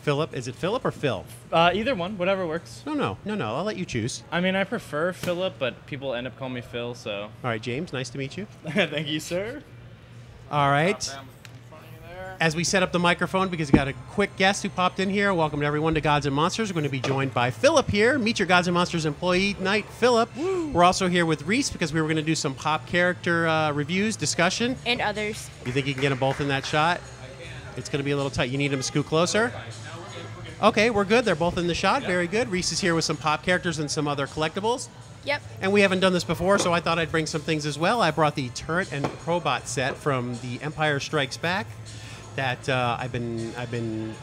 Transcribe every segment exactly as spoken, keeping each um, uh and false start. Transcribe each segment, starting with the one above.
Phillip. Is it Phillip or Phil? Uh, either one, whatever works. No, no, no, no. I'll let you choose. I mean, I prefer Phillip, but people end up calling me Phil, so. All right, James. Nice to meet you. Thank you, sir. All right. As we set up the microphone, because we got a quick guest who popped in here, welcome to everyone to Gods and Monsters. We're going to be joined by Phillip here. Meet your Gods and Monsters employee night, Phillip. Woo. We're also here with Reese because we were going to do some pop character uh, reviews, discussion. And others. You think you can get them both in that shot? It's going to be a little tight. You need them to scoot closer? Okay, we're good. They're both in the shot. Very good. Reese is here with some pop characters and some other collectibles. Yep. And we haven't done this before, so I thought I'd bring some things as well. I brought the Turret and Probot set from The Empire Strikes Back that uh, I've been I've been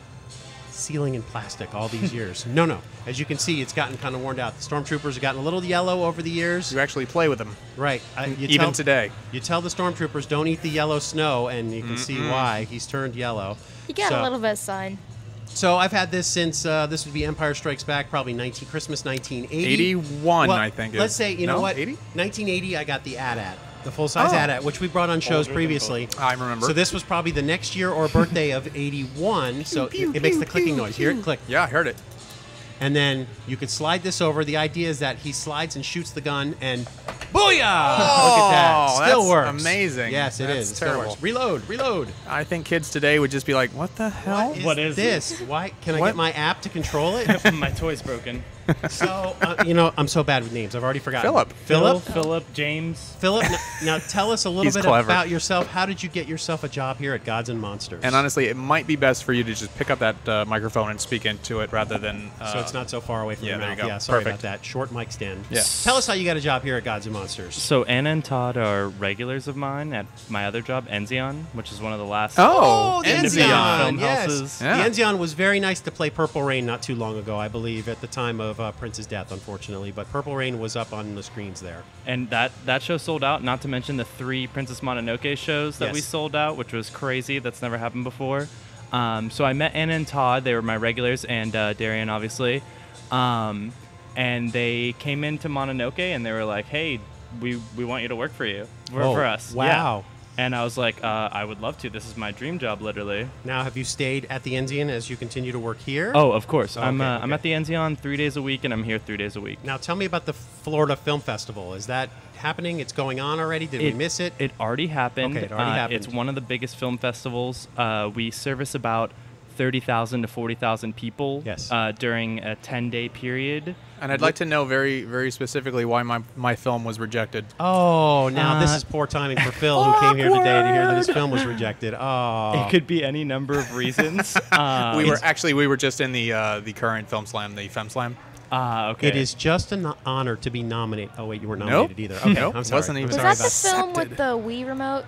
sealing in plastic all these years. No, no. As you can see, it's gotten kind of worn out. The Stormtroopers have gotten a little yellow over the years. You actually play with them. Right. Uh, you Even tell, today. You tell the Stormtroopers, don't eat the yellow snow, and you can mm-hmm. see why. He's turned yellow. You got so, a little bit of sun. So I've had this since, uh, this would be Empire Strikes Back, probably nineteen, Christmas nineteen eighty. eighty-one, well, I think. Let's say, you no? know what? eighty? nineteen eighty, I got the A T A T. The full-size oh. A T A T, which we brought on shows previously. I remember. So this was probably the next year or birthday of eighty-one. So pew, it, it makes pew, the clicking pew, noise. pew. Hear it click. Yeah, I heard it. And then you could slide this over. The idea is that he slides and shoots the gun, and booyah! Oh, look at that. Still that's works. Amazing. Yes, it that's is. It still terrible. works. Reload, reload. I think kids today would just be like, "What the hell? What is, what is this? Why can I what? get my app to control it?" My toy's broken. So uh, you know, I'm so bad with names. I've already forgotten. Phillip. Phillip. Phil, Phillip. James. Phillip. Now, now tell us a little He's bit clever. about yourself. How did you get yourself a job here at Gods and Monsters? And honestly, it might be best for you to just pick up that uh, microphone and speak into it rather than. Uh, so it's not so far away from yeah, your there mouth. you go. Yeah, sorry Perfect. about that. Short mic stand. Yeah. Tell us how you got a job here at Gods and Monsters. So Anna and Todd are regulars of mine at my other job, Enzian, which is one of the last. Oh, the independent Enzian. film Yes. houses. Yeah. The Enzian was very nice to play Purple Rain not too long ago, I believe, at the time of uh, Prince's death, unfortunately. But Purple Rain was up on the screens there. And that, that show sold out, not to mention the three Princess Mononoke shows that Yes. we sold out, which was crazy. That's never happened before. Um, so I met Anna and Todd. They were my regulars, and uh, Darian, obviously. Um, and they came into Mononoke, and they were like, hey, we, we want you to work for you, for, Oh, for us. wow. Yeah. And I was like, uh, I would love to. This is my dream job, literally. Now, have you stayed at the Enzian as you continue to work here? Oh, of course. Okay, I'm uh, okay. I'm at the Enzian three days a week, and I'm here three days a week. Now, tell me about the Florida Film Festival. Is that happening? It's going on already? Did we It- miss it? It already happened. Okay, it already Uh, happened. It's one of the biggest film festivals. Uh, we service about thirty thousand to forty thousand people Yes. uh, during a ten-day period. And I'd like to know very, very specifically why my my film was rejected. Oh, now this Uh, is poor timing for Phil, who came here today to hear that his film was rejected. Oh. It could be any number of reasons. uh, we were it's- actually we were just in the uh, the current film slam, the Fem Slam. Ah, okay. It is just an honor to be nominated. Oh, wait, you weren't Nope. nominated either. Okay, Nope, I'm sorry. wasn't I'm even- Was sorry that about the film accepted. with the Wii remote?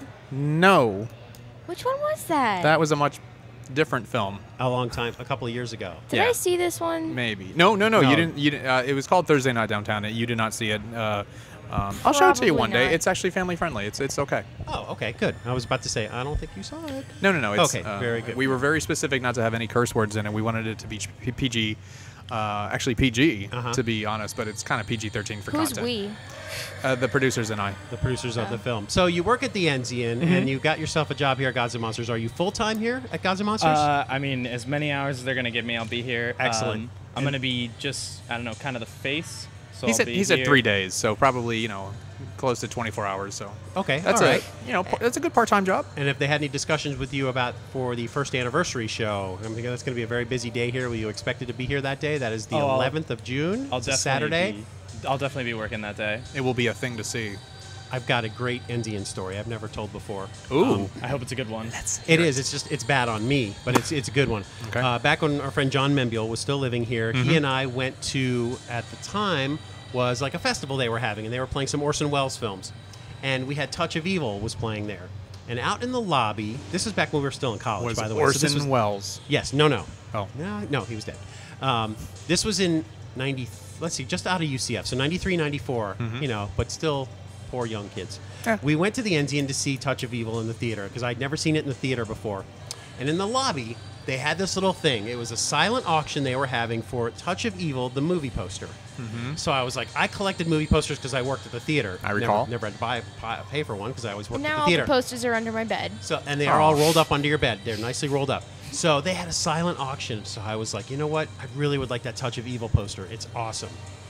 No, Which one was that? that was a much different film. a long time, a couple of years ago. Did yeah. I see this one? Maybe. No, no, no. No. You didn't. You didn't, uh, it was called Thursday Night Downtown. You did not see it. Uh, um, I'll show it to you Probably one day. not. It's actually family friendly. It's it's okay. Oh, okay, good. I was about to say, I don't think you saw it. No, no, no. It's, Okay, uh, very good. We were very specific not to have any curse words in it. We wanted it to be P- PG, uh, actually P G, Uh-huh. to be honest, but it's kind of P G thirteen for Who's content. we? Uh, the producers and I. The producers of the film. So you work at the Enzian, Mm-hmm. and you got yourself a job here at Gods and Monsters. Are you full-time here at Gods and Monsters? Uh, I mean, as many hours as they're going to give me, I'll be here. Excellent. Um, I'm going to be just, I don't know, kind of the face. So He I'll said be he said here. three days, so probably you know close to twenty-four hours. So okay, that's all a right. you know par- that's a good part-time job. And if they had any discussions with you about for the first anniversary show, I'm thinking that's going to be a very busy day here. Were you expected to be here that day? That is the Oh, I'll- eleventh of June. I'll it's a definitely Saturday. Be, I'll definitely be working that day. It will be a thing to see. I've got a great Enzian story I've never told before. Ooh. Um, I hope it's a good one. It is. It's just it's bad on me, but it's it's a good one. Okay. Uh, back when our friend John Membiel was still living here, Mm-hmm. he and I went to at the time was like a festival they were having, and they were playing some Orson Welles films, and we had Touch of Evil was playing there, and out in the lobby. This is back when we were still in college, Was by the way. Orson So this was, Welles? yes. No. No. Oh. No. No. He was dead. Um, this was in ninety. Let's see, just out of U C F, so ninety-three, ninety-four. You know, but still poor young kids. Yeah. We went to the Enzian to see Touch of Evil in the theater because I'd never seen it in the theater before. And in the lobby, they had this little thing. It was a silent auction they were having for Touch of Evil, the movie poster. Mm-hmm. So I was like, I collected movie posters because I worked at the theater. I recall. Never, never had to buy, buy pay for one because I always worked And at now the all theater. the posters are under my bed. So and they are all rolled up under your bed. They're nicely rolled up. So they had a silent auction. So I was like, you know what? I really would like that Touch of Evil poster. It's awesome.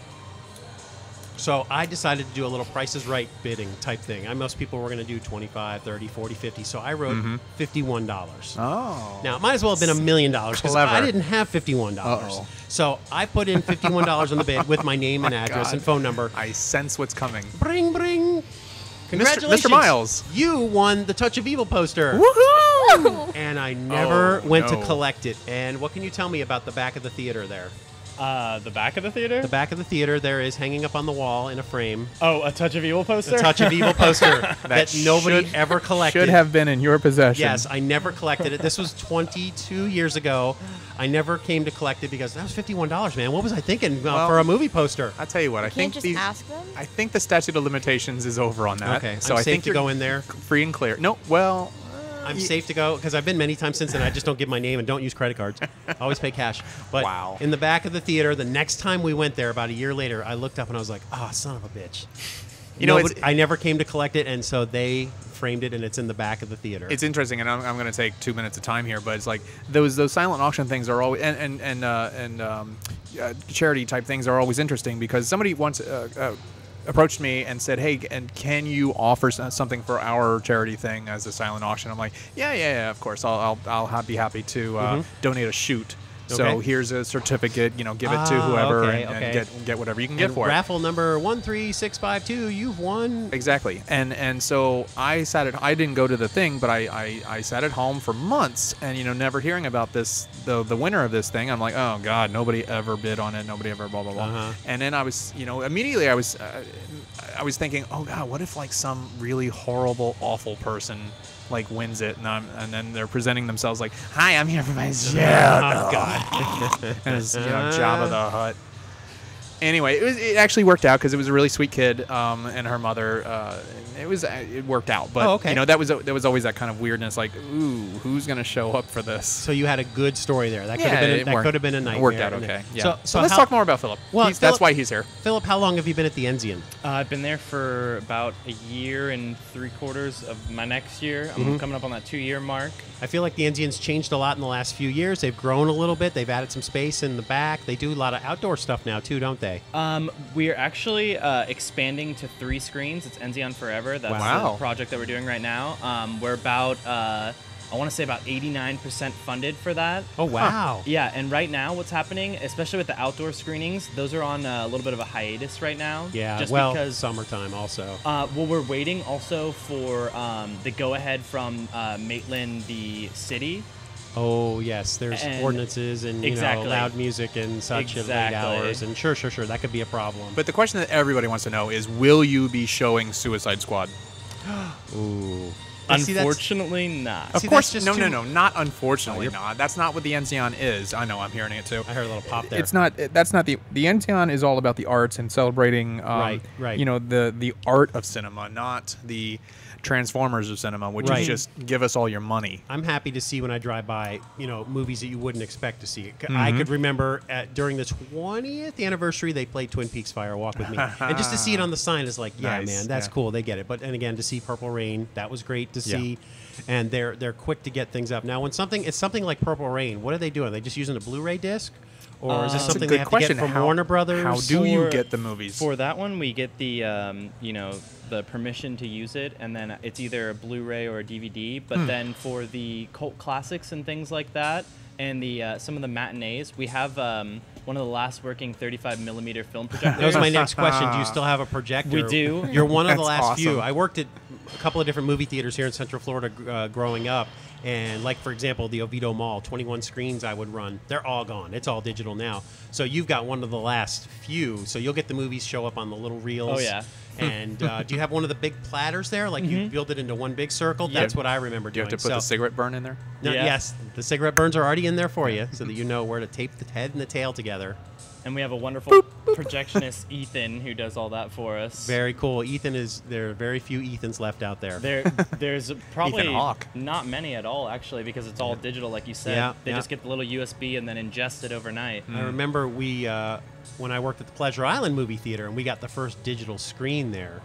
So I decided to do a little Price is Right bidding type thing. I, most people were going to do twenty-five, thirty, forty, fifty. So I wrote Mm-hmm. fifty-one dollars. Oh. Now, it might as well have been a million dollars because Clever. I didn't have fifty-one dollars. Uh-oh. So I put in fifty-one dollars on the bid with my name and My address God. and phone number. I sense what's coming. Bring, bring. Congratulations. Mister Miles. You won the Touch of Evil poster. Woohoo! And I never Oh, went no. to collect it. And what can you tell me about the back of the theater there? Uh, the back of the theater? The back of the theater there is hanging up on the wall in a frame. Oh, a Touch of Evil poster? The Touch of Evil poster that, nobody should- ever collected. Should have been in your possession. Yes, I never collected it. This was twenty-two years ago. I never came to collect it because that was fifty-one dollars, man. What was I thinking uh, Well, for a movie poster? I'll tell you what. I Can't think just these. ask them? I think the statute of limitations is over on that. Okay, so I'm I safe think to you're go in there. free and clear. No, well, I'm y- safe to go because I've been many times since then. I just don't give my name and don't use credit cards. I always pay cash. But Wow. in the back of the theater, the next time we went there, about a year later, I looked up and I was like, "Ah, oh, son of a bitch." You know, Nobody- it's- I never came to collect it, and so they framed it, and it's in the back of the theater. It's interesting, and I'm, I'm going to take two minutes of time here, but it's like those those silent auction things are always and and and uh, and um, uh, charity type things are always interesting because somebody once uh, uh, approached me and said, "Hey, and can you offer s- something for our charity thing as a silent auction?" I'm like, "Yeah, yeah, yeah, of course. I'll I'll, I'll ha- be happy to uh, Mhm. donate a shoot." So Okay. here's a certificate, you know, give it to Ah, whoever okay, and, and okay. get get whatever you can and get for it. raffle number one three six five two. You've won. Exactly, and and so I sat at I didn't go to the thing, but I, I, I sat at home for months, and you know never hearing about this the the winner of this thing. I'm like, oh God, nobody ever bid on it, nobody ever blah blah blah. Uh-huh. And then I was you know immediately I was uh, I was thinking, oh God, what if like some really horrible awful person like wins it, and I'm and then they're presenting themselves like, hi, I'm here for my show. Oh, God. And it's you know Jabba the Hutt. Anyway, it was it actually worked out because it was a really sweet kid, um, and her mother. Uh, it was it worked out, but Oh, okay. you know that was there was always that kind of weirdness, like, ooh, who's gonna show up for this? So you had a good story there. That could Yeah, have been a, it that worked- could have been a it nightmare. worked out And okay. it- Yeah. So, So, so let's how- talk more about Philip. Well, He's, that's Philip- why he's here. Philip, how long have you been at the Enzian? Uh, I've been there for about a year and three quarters of my next year. I'm Mhm. coming up on that two-year mark. I feel like the Enzian's changed a lot in the last few years. They've grown a little bit. They've added some space in the back. They do a lot of outdoor stuff now too, don't they? Um, we're actually uh, expanding to three screens. It's Enzian Forever. That's Wow. the project that we're doing right now. Um, we're about, uh, I want to say about eighty-nine percent funded for that. Oh wow! Yeah, and right now what's happening, especially with the outdoor screenings, those are on a little bit of a hiatus right now. Yeah. Just well, because summertime also. Uh, well, we're waiting also for um, the go-ahead from uh, Maitland, the city. Oh yes, there's And- ordinances and you Exactly. know loud music and such at late Exactly. hours, and sure, sure, sure, that could be a problem. But the question that everybody wants to know is, will you be showing Suicide Squad? Ooh. Yeah, see, that's- Unfortunately, not. Of See, course, that's just no, no, too- no, not unfortunately, Oh, you're- not. That's not what the Enzian is. I know, I'm hearing it too. I heard a little pop there. It's not. That's not the. The Enzian is all about the arts and celebrating. Um, Right, right. You know the the art of cinema, not the Transformers of cinema, which Right. is just give us all your money. I'm happy to see when I drive by, you know, movies that you wouldn't expect to see. I Mm-hmm. could remember at, during the twentieth anniversary, they played Twin Peaks Fire Walk with Me. And just to see it on the sign is like, yeah, Nice, man, that's yeah. cool. They get it. But, and again, to see Purple Rain, that was great to Yeah. see. And they're they're quick to get things up. Now, when something, it's something like Purple Rain, what are they doing? Are they just using a Blu-ray disc? Or is this Uh, something That's a they good have question. to get from How- Warner Brothers? How do you For- get the movies? For that one, we get the um, you know the permission to use it, and then it's either a Blu-ray or a D V D. But Hmm. then for the cult classics and things like that, and the uh, some of the matinees, we have um, one of the last working thirty-five millimeter film projectors. That was my next question. Do you still have a projector? We do. You're one of the That's last few. awesome. I worked at a couple of different movie theaters here in Central Florida uh, growing up. And like, for example, the Oviedo Mall, twenty-one screens I would run. They're all gone. It's all digital now. So you've got one of the last few. So you'll get the movies show up on the little reels. Oh, yeah. And uh, do you have one of the big platters there? Like you build it into one big circle? Yeah. That's what I remember do you doing. have to put so, the cigarette burn in there? no, Yeah. Yes, the cigarette burns are already in there for you so that you know where to tape the head and the tail together. And we have a wonderful projectionist, Ethan, who does all that for us. Very cool. Ethan is, there are very few Ethans left out there. There, there's probably Hawke. not many at all, actually, because it's all digital, like you said. Yeah, they yeah. just get the little U S B and then ingest it overnight. I remember we uh, when I worked at the Pleasure Island movie theater, and we got the first digital screen there,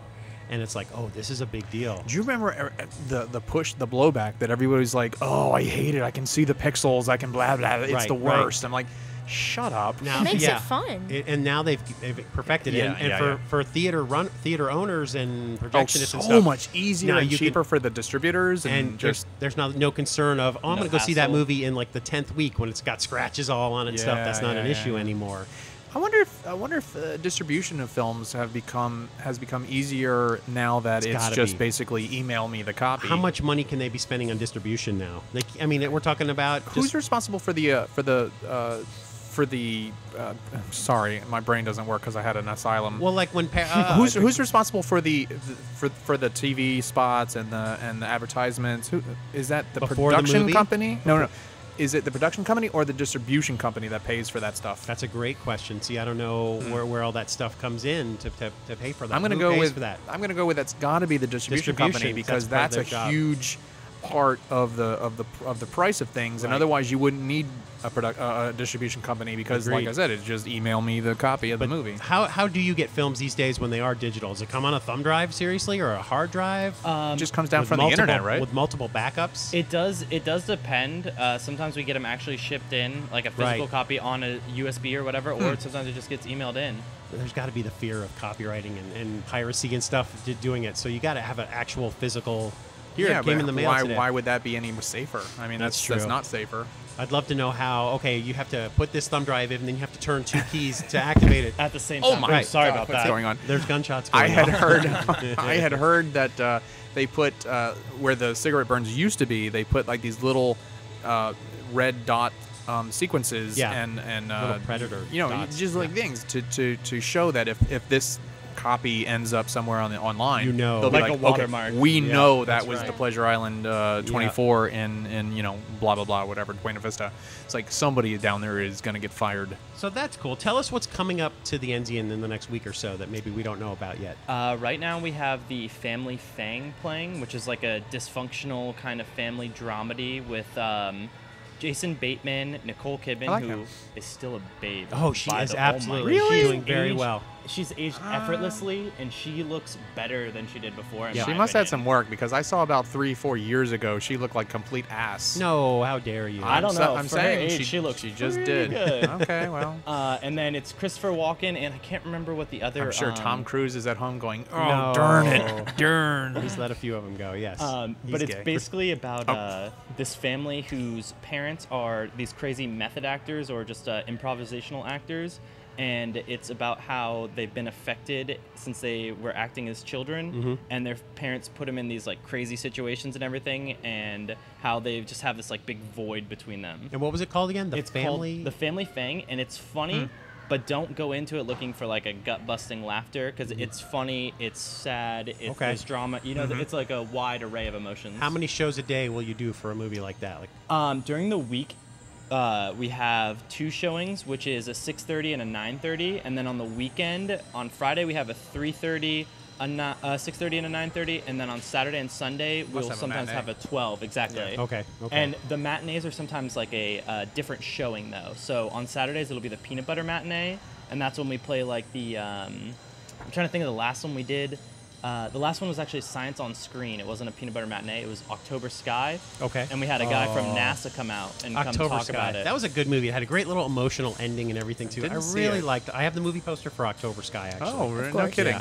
and it's like, oh, this is a big deal. Do you remember uh, the the push, the blowback that everybody's like, oh, I hate it. I can see the pixels. I can blah blah. It's Right, the right. worst. I'm like, shut up. Now, It makes yeah. it fun. It- and now they've, they've perfected it. Yeah, and and yeah, for, yeah. for theater run theater owners and Oh, projectionists and so stuff, much easier now and you can- cheaper for the distributors and, and there's, just there's not no concern of oh I'm No gonna go see that hassle. movie in like the tenth week when it's got scratches all on it and stuff. Yeah, That's not yeah, an yeah, issue yeah. anymore. I wonder if I wonder if uh, distribution of films have become has become easier now that It's it's, gotta just be. basically email me the copy. How much money can they be spending on distribution now? Like, I mean, we're talking about Who's just, responsible for the uh, for the uh, for the? Uh, sorry, my brain doesn't work because I had an asylum. well, like when pa- uh, who's who's responsible for the, the for for the T V spots and the and the advertisements? Who is that? The Before the production movie? company? No, no. Is it the production company or the distribution company that pays for that stuff? That's a great question. See, I don't know where, where all that stuff comes in to, to, to pay for that. I'm going to Who go pays with for that. I'm going to go with that's got to be the distribution, company Distribution, because that's that's, part of a their job. huge part of the of the of the price of things, and Right. otherwise you wouldn't need a product uh, a distribution company because, like Agreed. I said, it's just email me the copy of But the movie. how how do you get films these days when they are digital? Does it come on a thumb drive seriously or a hard drive? Um, It just comes down With from the multiple- internet, right? With multiple backups. It does. It does depend. Uh, sometimes we get them actually shipped in, like a physical Right. copy on a U S B or whatever, or sometimes it just gets emailed in. There's got to be the fear of copywriting and, and piracy and stuff to doing it. So you got to have an actual physical. Here yeah, it came but in the mail why today. why would that be any safer? I mean, That's that's that's, true. not safer. I'd love to know how. Okay, you have to put this thumb drive in, and then you have to turn two keys to activate it. At the same Oh time. my I'm sorry God, about what's that. going on? There's gunshots going I had on. heard I had heard that uh, they put uh, where the cigarette burns used to be. They put like these little uh, red dot um, sequences Yeah. and and uh, Little predator you know dots, just like yeah. things to, to to show that if if this copy ends up somewhere on the online, You know. they'll be Like a okay, watermark. we Yeah, know that that's was right. the Pleasure Island uh, twenty-four in in you know blah blah blah whatever Buena Vista. It's like somebody down there is gonna get fired. So that's cool. Tell us what's coming up to the Enzian in the next week or so that maybe we don't know about yet. Uh, right now we have the Family Fang playing, which is like a dysfunctional kind of family dramedy with um, Jason Bateman, Nicole Kidman, I like who him. is still a babe. Oh, she by is the- oh my absolutely God. she's She's doing very aged- well. She's aged effortlessly, and she looks better than she did before. in Yeah. my She must have opinion. some work because I saw about three four years ago she looked like complete ass. No, how dare you? I don't I'm know. I'm For her saying age, she, she looks she just pretty did. good. Okay, well. Uh, and then it's Christopher Walken, and I can't remember what the other. I'm sure um, Tom Cruise is at home going, oh, No. darn it, darn. He's let a few of them go. Yes. Um, He's but it's gay. basically about Oh. uh, this family whose parents are these crazy method actors or just uh, improvisational actors, and it's about how they've been affected since they were acting as children, Mm-hmm. and their parents put them in these like crazy situations and everything, and how they just have this like big void between them. and what was it called again? The it's family. called The Family Fang, and it's funny. But don't go into it looking for like a gut-busting laughter because it's funny, it's sad, it's Okay. there's drama. You know, it's like a wide array of emotions. How many shows a day will you do for a movie like that? Like, Um, during the week, uh, we have two showings, which is a six thirty and a nine thirty, and then on the weekend, on Friday we have a three thirty, a ni- uh, six thirty and a nine thirty, and then on Saturday and Sunday we'll have a sometimes matinee. have a twelve. Exactly. okay, okay. And the matinees are sometimes like a uh, different showing though. So on Saturdays it'll be the peanut butter matinee, and that's when we play like the. Um, I'm trying to think of the last one we did. Uh, the last one was actually Science on Screen. It wasn't a peanut butter matinee. It was October Sky. Okay. And we had a guy from Oh. NASA come out and come October talk Sky. about it. That was a good movie. It had a great little emotional ending and everything too. I Didn't see really it. liked. I have the movie poster for October Sky actually. Oh, really? no course. kidding.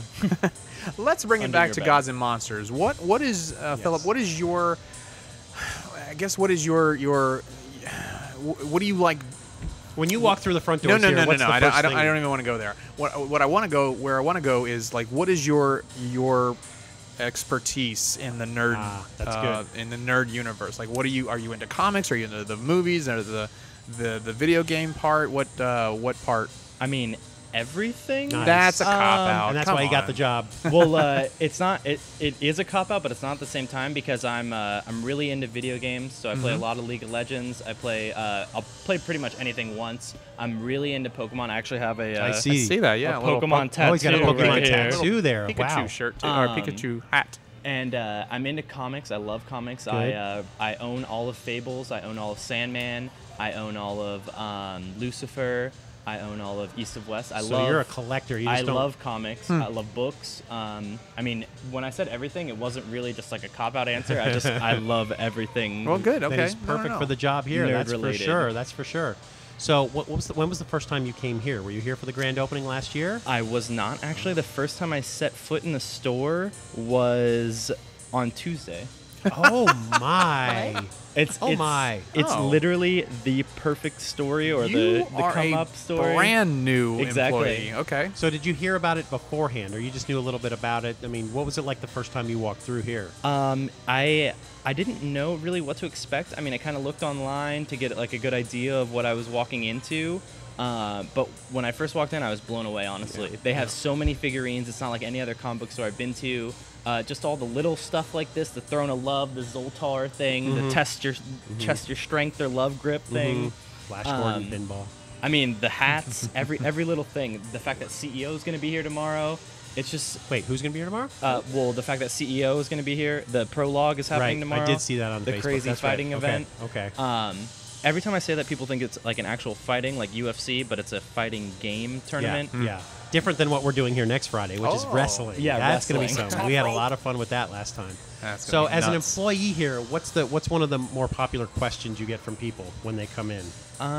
Let's bring it Under back your to bed. Gods and Monsters. What what is uh, Philip? What is your? I guess what is your your? What do you like? When you walk through the front No, doors no, here, no, no, what's no. the I don't, first I don't. thing? I don't even want to go there. What what I want to go where I want to go is like, what is your your expertise in the nerd Ah, that's uh, in the nerd universe? Like, what are you? Are you into comics? Are you into the movies? Or the the the video game part? What uh, what part? I mean, everything. Nice. That's a cop Um, out. And that's Come why you got on. the job. well, uh, it's not. It, it is a cop out, but it's not at the same time because I'm uh, I'm really into video games. So I play Mm-hmm. a lot of League of Legends. I play. Uh, I'll play pretty much anything once. I'm really into Pokemon. I actually have a. Uh, I I see. see that. Yeah, a a little Pokemon Oh, he's got a tattoo Pokemon right here. tattoo there. Pikachu Wow. shirt too, Um, or Pikachu hat. And uh, I'm into comics. I love comics. I uh, I own all of Fables. I own all of Sandman. I own all of um, Lucifer. I own all of East of West. I so love. you're a collector. You just I don't... love comics. I love books. Um, I mean, when I said everything, it wasn't really just like a cop-out answer. I just I love everything. Well, good. Okay. That is No, no, perfect no. for the job here. Nerd That's related. for sure. That's for sure. So, what, what was the, when was the first time you came here? Were you here for the grand opening last year? I was not actually. The first time I set foot in the store was on Tuesday. Oh my! It's Oh it's, my. It's Oh. literally the perfect story, or You the the are come a up story. brand new Exactly. employee. Okay. So, did you hear about it beforehand, or you just knew a little bit about it? I mean, what was it like the first time you walked through here? Um, I I didn't know really what to expect. I mean, I kind of looked online to get like a good idea of what I was walking into. Uh, but when I first walked in, I was blown away. Honestly, Yeah. they have Yeah. so many figurines. It's not like any other comic book store I've been to. Uh, just all the little stuff like this, the Throne of Love, the Zoltar thing, Mhm. the test your Mm-hmm. chest your strength or love grip thing. Flash Um, Gordon pinball. I mean, the hats, every every little thing. The fact that C E O is going to be here tomorrow. It's just Wait, who's gonna be here tomorrow? uh, well, the fact that C E O is going to be here. The prologue is happening right, tomorrow. I did see that on the Facebook. crazy That's right. fighting Okay, event. Okay. Um, every time I say that, people think it's like an actual fighting, like U F C, but it's a fighting game tournament. Yeah, yeah. Different than what we're doing here next Friday, which is Oh. wrestling. Yeah, that's gonna be wrestling. something. We had a lot of fun with that last time. That's So, gonna be as an nuts. employee here, what's the what's one of the more popular questions you get from people when they come in?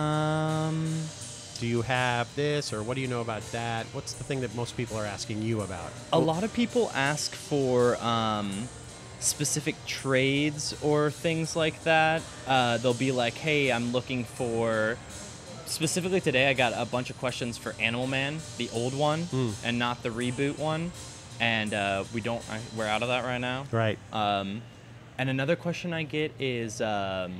Um, Do you have this, or what do you know about that? What's the thing that most people are asking you about? a lot of people ask for um, specific trades or things like that. Uh, they'll be like, "Hey, I'm looking for." Specifically today, I got a bunch of questions for Animal Man, the old one, Mm. and not the reboot one. And uh, we don't. I, we're out of that right now. Right. Um, and another question I get is, um,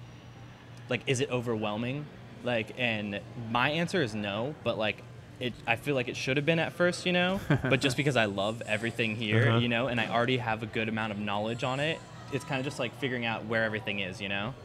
like, is it overwhelming? Like, and my answer is no, but like, it. I feel like it should have been at first, you know. But just because I love everything here, Uh-huh. you know, and I already have a good amount of knowledge on it, it's kind of just like figuring out where everything is, you know.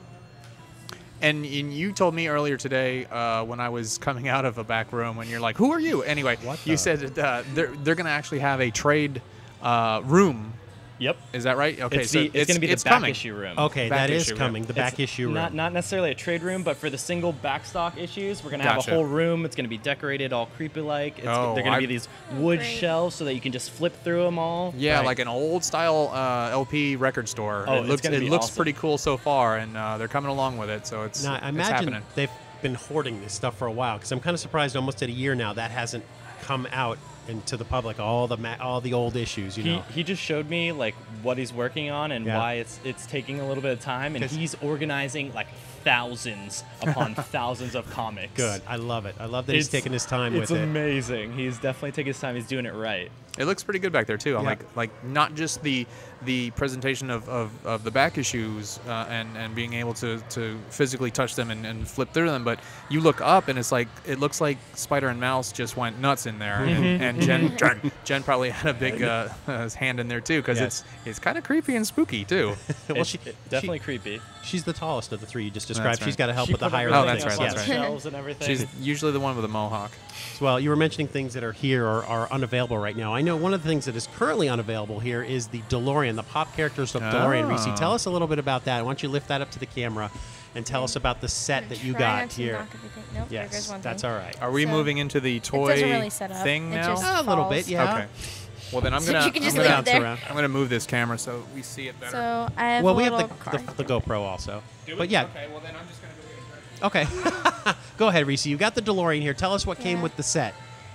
And, and you told me earlier today uh, when I was coming out of a back room, and you're like, "Who are you?" Anyway, What you the- said that, uh, they're they're gonna actually have a trade uh, room. Yep. Is that right? Okay, it's so the, it's, going to be the it's back coming. issue room. Okay, Back that is issue room. coming. The back It's issue room. Not not necessarily a trade room, but for the single backstock issues, we're gonna have Gotcha. a whole room. It's gonna be decorated all creepy like. It's, Oh, they're gonna I- be these Oh, wood great. shelves so that you can just flip through them all. Yeah, Right. like an old style uh, L P record store. Oh, it it's looks gonna it be looks awesome. pretty cool so far, and uh, they're coming along with it. So it's Now, I it's imagine happening. they've been hoarding this stuff for a while, because I'm kind of surprised almost at a year now that hasn't come out into the public. All the ma- all the old issues, you He, know. he just showed me like what he's working on and Yeah. why it's it's taking a little bit of time, and 'Cause- he's organizing like thousands upon thousands of comics. Good. I love it. I love that he's It's- taking his time It's with it. amazing. He's definitely taking his time. He's doing it right. It looks pretty good back there too. I'm Yeah. like like not just the the presentation of, of, of the back issues uh, and and being able to, to physically touch them and, and flip through them, but you look up and it's like it looks like Spider and Mouse just went nuts in there, and, and Jen, Jen Jen probably had a big uh, uh, hand in there too, because Yes. it's it's kind of creepy and spooky too. well, It's she, definitely she- creepy. she's the tallest of the three you just described. That's She's right. got to help She with the put higher. Oh, everything that's up right, on that's the right. shelves and everything. She's usually the one with the mohawk. Well, you were mentioning things that are here or are unavailable right now. I know one of the things that is currently unavailable here is the DeLorean, the pop characters of DeLorean. Oh. Reese, tell us a little bit about that. Why don't you lift that up to the camera and tell us about the set that you Try got not to here? knock everything- Nope, there goes Yes, one that's thing. all right. Are we So, moving into the toy doesn't really set up. thing It now? just- A little bit, falls. yeah. Okay. Well, then I'm So gonna you can just I'm leave gonna, it there. around. I'm gonna move this camera so we see it better. So I have Well, a we have little the, card. the, the GoPro also. Do But we? yeah, Okay. Well, then I'm just gonna go get it. okay. Go ahead, Reese. You got the DeLorean here. Tell us what came Yeah. with the set.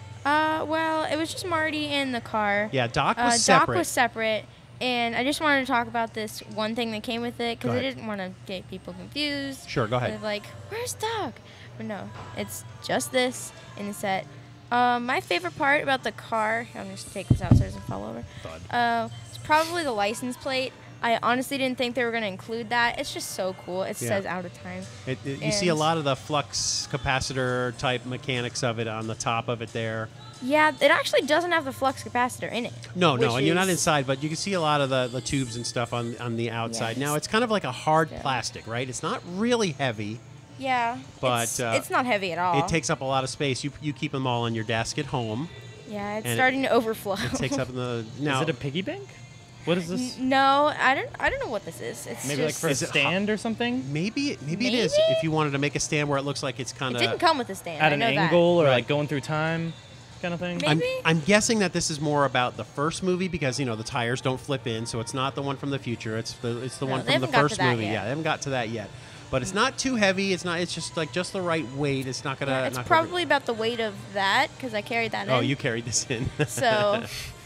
Uh, well, it was just Marty in the car. Yeah, Doc Uh, was separate. Doc was separate, and I just wanted to talk about this one thing that came with it Go because I ahead. didn't want to get people confused. Sure, go ahead. With, like, where's Doc? But no, it's just this in the set. Um, my favorite part about the car, I'm just take this outstairs and fall over. Uh, it's probably the license plate. I honestly didn't think they were going to include that. It's just so cool. It Yeah. says out of time. It, it- you see a and- lot of the flux capacitor type mechanics of it on the top of it there. Yeah, it actually doesn't have the flux capacitor in it. No, no, which and you're not is- inside, but you can see a lot of the, the tubes and stuff on on the outside. Yes. Now it's kind of like a hard Yeah. plastic, right? It's not really heavy. Yeah, But, it's, uh, it's not heavy at all. It takes up a lot of space. You you keep them all on your desk at home. Yeah, it's and it- starting to overflow. It takes up the now. Is it a piggy bank? What is this? N- no, I don't. I don't know what this is. It's Maybe like just. for a Is it stand or something? Maybe, maybe, it is. Maybe? If you wanted to make a stand where it looks like it's kind it of. didn't come with a stand. At I an know angle or Right. like going through time kind of thing? Maybe. I'm, I'm guessing that this is more about the first movie because you know the tires don't flip in, so it's not the one from the future. It's the it's the No, one they from the haven't got to first that movie. yet. Yeah, they haven't got to that yet. But it's not too heavy. It's not. It's just like just the right weight. It's not gonna. Yeah, it's not gonna- probably about the weight of that because I carried that Oh, in. you carried this in. So.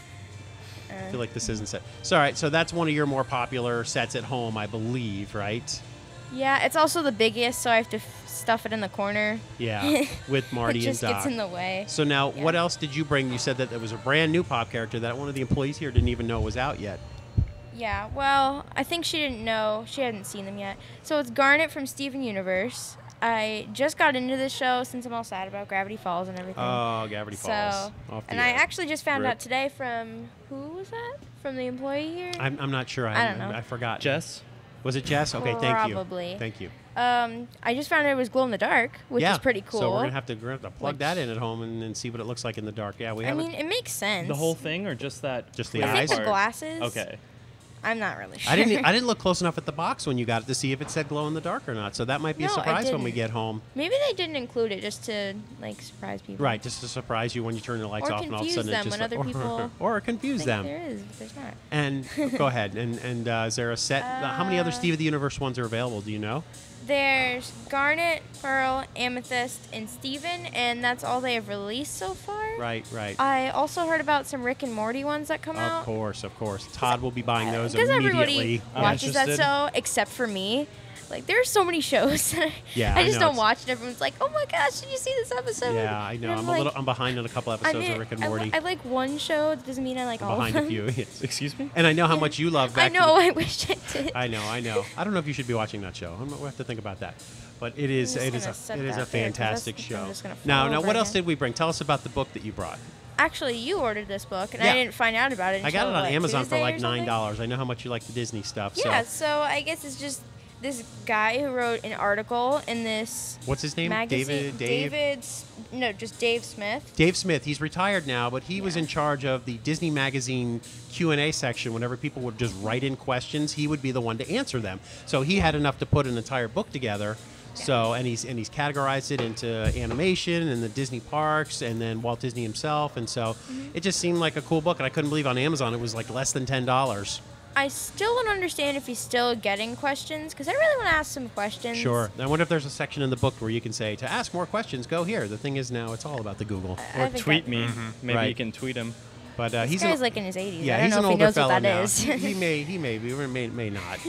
I feel like this isn't set. So, all right. So that's one of your more popular sets at home, I believe, right? Yeah, it's also the biggest, so I have to f- stuff it in the corner. Yeah, with Marty it just and Doc. gets in the way. So now, Yeah. what else did you bring? You said that there was a brand new pop character that one of the employees here didn't even know was out yet. Yeah, well, I think she didn't know. She hadn't seen them yet. So it's Garnet from Steven Universe. I just got into this show since I'm all sad about Gravity Falls and everything. Oh, Gravity so, Falls. Off the and I air. actually just found Rip. out today from who was that? From the employee here? I'm, I'm not sure. I don't know. I forgot. Jess? Was it Jess? Okay, thank you. Probably. Thank you. Um, I just found out it was glow in the dark, which yeah. is pretty cool. So we're gonna have to, we're gonna have to plug Which- that in at home and, and see what it looks like in the dark. Yeah, we I have mean, it makes sense. The whole thing or just that? Just the clear I think eyes? the part? glasses. Okay. I'm not really sure. I didn't. I didn't look close enough at the box when you got it to see if it said glow in the dark or not. So that might be No, a I surprise when we didn't. get home. Maybe they didn't include it just to like surprise people. Right, just to surprise you when you turn the lights Or off and all of a confuse sudden them it's just when like, other people or confuse Think them. there is, but there's not. And go ahead. And and uh, is there a set? how many other Uh, Steve of the Universe ones are available? Do you know? There's Garnet, Pearl, Amethyst, and Steven, and that's all they have released so far. Right, right. I also heard about some Rick and Morty ones that come Of out. course, of course. Todd will be buying those Because immediately. everybody I'm watches that interested. show except for me. Like, there's so many shows that I, Yeah, I I just know, don't it's- watch, and everyone's like, "Oh my gosh, did you see this episode?" Yeah, I know. And I'm, like, a little. I'm behind on a couple I episodes mean, of Rick and I li- Morty. I, like one show. That doesn't mean I like I'm all behind of a them. few. Yes. Excuse me? And I know how much you love. I Back know. To I wish I did. the, I know. I know. I don't know if you should be watching that show. I'm, we'll have to think about that. But it is. just It is gonna a. set It is that a there, 'cause that's- fantastic I'm show. just gonna Now, fall now, over what else again. did we bring? Tell us about the book that you brought. Actually, you ordered this book, and Yeah. I didn't find out about it. I got until, it on what, Amazon for Tuesday or like nine something? dollars. I know how much you like the Disney stuff. Yeah, So, so I guess it's just this guy who wrote an article in this what's his name? magazine. David. Dave. David S- no, just Dave Smith. Dave Smith, he's retired now, but he was Yeah. in charge of the Disney Magazine Q and A section. Whenever people would just write in questions, he would be the one to answer them. So he had enough to put an entire book together. So and he's and he's categorized it into animation and the Disney parks and then Walt Disney himself. And so Mm-hmm. it just seemed like a cool book. And I couldn't believe on Amazon it was like less than ten dollars. I still don't understand if he's still getting questions because I really want to ask some questions. Sure. I wonder if there's a section in the book where you can say to ask more questions, go here. The thing is now it's all about the Google. I Or think tweet that- me. Maybe Right. you can tweet him. But uh, This he's guy's an, like in his eighties. Yeah, I don't he's know an if he older knows fella what that now. is. he, he may, he may be, or may, may not.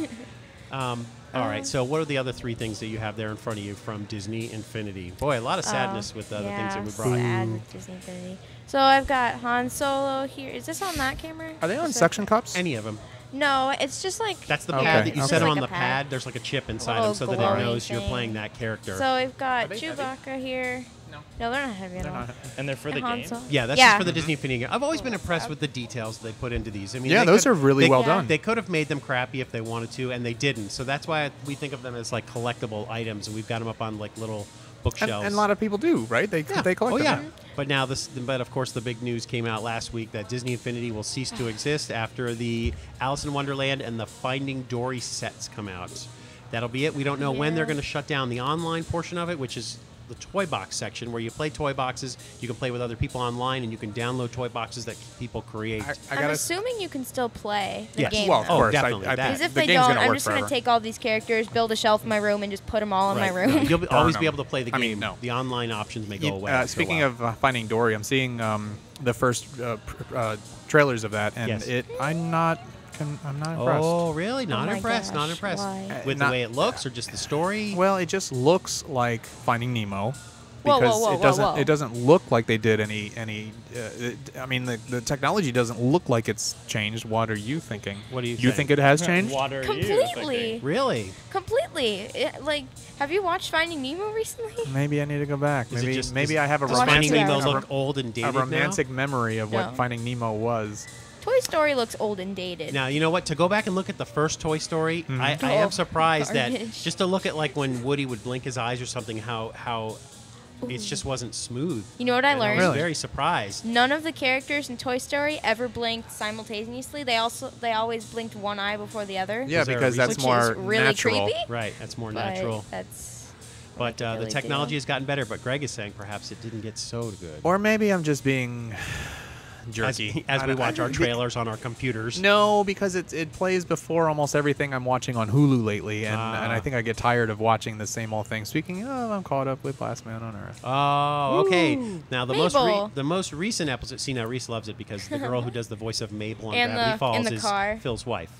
Um, all right. So, what are the other three things that you have there in front of you from Disney Infinity? Boy, a lot of sadness Oh, with the other yeah, things that we brought. sad with Disney Infinity. So I've got Han Solo here. Is this on that camera? Are they on Is that- suction cups? Any of them? No, it's just like. That's the Okay, pad that you okay. set Just on like the a pad. pad. There's like a chip inside little them so that it glowing knows you're thing. playing that character. So we've got Are they heavy? Chewbacca here. No. No, they're not heavy at They're all. not- And they're for the And Han game? Solo. yeah, that's yeah. just for the Disney Infinity. I've always been impressed with the details they put into these. I mean, Yeah, they those could- are really they- well Yeah. done. They could have made them crappy if they wanted to, and they didn't. So that's why we think of them as like collectible items, and we've got them up on like little and, bookshelves. and a lot of people do, right? They Yeah. they collect oh, them. yeah. But now this, but of course, the big news came out last week that Disney Infinity will cease to exist after the Alice in Wonderland and the Finding Dory sets come out. That'll be it. We don't know when they're Yeah. going to shut down the online portion of it, which is the toy box section where you play toy boxes. You can play with other people online, and you can download toy boxes that people create. I, I I'm gotta. assuming you can still play the Yes. game. Well, of though. Oh, course. definitely, I, I that. think Because if the they game's don't, gonna I'm work just going to forever. take all these characters, build a shelf in my room, and just put them all in my Right. room. You'll be, No, always no. be able to play the I game. mean, no. The online options may go You- away. uh, after a speaking while. of uh, Finding Dory, I'm seeing um, the first uh, pr- uh, trailers of that, and Yes. it. I'm not. Con- I'm not impressed. Oh, really? Not my impressed. Not gosh, impressed. why? With Not- the way it looks, or just the story? Well, it just looks like Finding Nemo. Whoa, whoa, Because whoa, it whoa, doesn't. whoa. It doesn't look like they did any. Any. Uh, it, I mean, the, the technology doesn't look like it's changed. What are you thinking? What do you You think? think it has changed? Water you, Completely. Really? Completely. It, like, have you watched Finding Nemo recently? Maybe I need to go back. Is it Maybe just- maybe is- I have a Does Watch Finding it Nemo out. look old and a dated romantic memory of what No. Finding Nemo was. Toy Story looks old and dated. now? Now, you know what? To go back and look at the first Toy Story, Mm-hmm. I, I Oh, am surprised that garbage. just to look at like when Woody would blink his eyes or something, how how it just wasn't smooth. You know what I And learned? I was Really? very surprised. None of the characters in Toy Story ever blinked simultaneously. They also they always blinked one eye before the other. Yeah, Is there a because that's which more is really natural. creepy. Right, that's more but natural. That's. But what I uh, could the really technology do. has gotten better. But Greg is saying perhaps it didn't get so good. Or maybe I'm just being as, jerky. as I we don't- watch I- our trailers on our computers. No, because it it plays before almost everything I'm watching on Hulu lately, and, Ah. and I think I get tired of watching the same old thing. Speaking of, I'm caught up with Last Man on Earth. Oh, okay. Now the most re- Mabel. the most recent episode. See, now Reese loves it because the girl who does the voice of Mabel on And Gravity the- Falls in the is car. Phil's wife.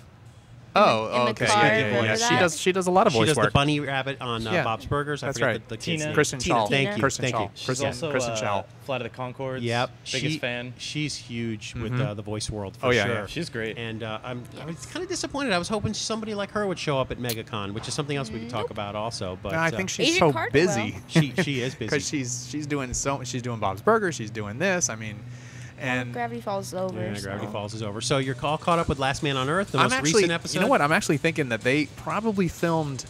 Oh, in the okay. car, Yeah, yeah, yeah. remember She that? does. She does a lot of She voice does work. the bunny rabbit on uh, Yeah. Bob's Burgers. I That's forget right. The, the kid's Tina. name. Kristen Tina. Shaw. Thank you. Kristen Thank Shaw. you. She's Kristen, also Kristen uh, Shaw. Flight of the Conchords. Yep. Biggest she, fan. She's huge with Mhm. uh, the voice world for Oh, yeah, sure. yeah. She's great. And uh, I'm I was Yes. kind of disappointed. I was hoping somebody like her would show up at MegaCon, which is something else we could talk Nope. about also. But I uh, think she's Agent so Cardwell. busy. she she is busy. Because she's she's doing so she's doing Bob's Burgers. She's doing this. I mean, and Gravity Falls is over. Yeah, so- Gravity Falls is over. So you're all caught up with Last Man on Earth, the I'm most actually, recent episode. you know what? I'm actually thinking that they probably filmed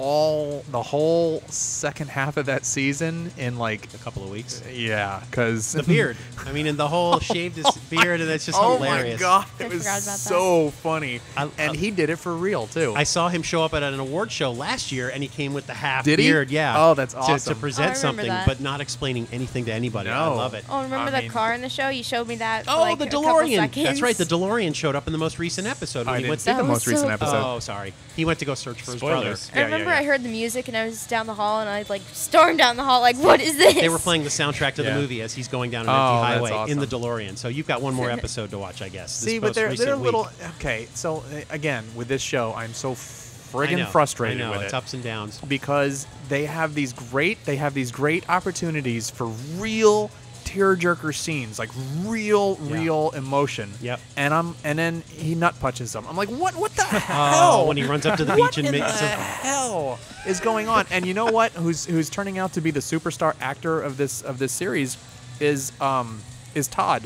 all the whole second half of that season in like A couple of weeks. yeah, because The beard. I mean, and the whole shaved his beard, and it's just oh hilarious. my god, I it was forgot about that. so funny, I- and I- he did it for real too. I saw him show up at an award show last year, and he came with the half Did he? beard. Yeah. Oh, that's to- awesome. To, Oh, I present remember something, that. but not explaining anything to anybody. I No. love it. Oh, remember I the mean- car in the show? You showed me that. for Oh, like the a couple DeLorean. seconds. That's right. The DeLorean showed up in the most recent episode. When I he didn't went see to the That most was recent so episode. Oh, sorry. He went to go search for his Spoilers. brother. I Yeah, yeah, remember yeah. I heard the music and I was down the hall and I like stormed down the hall like, what is this? They were playing the soundtrack to Yeah. the movie as he's going down an Oh, empty that's highway in the awesome. DeLorean. So you've got one more episode to watch, I guess. this See, but most they're recent they're a week. little okay. So uh, again, with this show, I'm so I friggin' know, frustrated I know, with it's it. ups and downs. Because they have these great they have these great opportunities for real tearjerker scenes, like real Yeah. real emotion. Yep. And I'm and then he nut punches them. I'm like, what what the Oh, hell? when he runs up to the What beach and in makes the a- hell is going on? And you know what? Who's who's turning out to be the superstar actor of this of this series is um is Todd,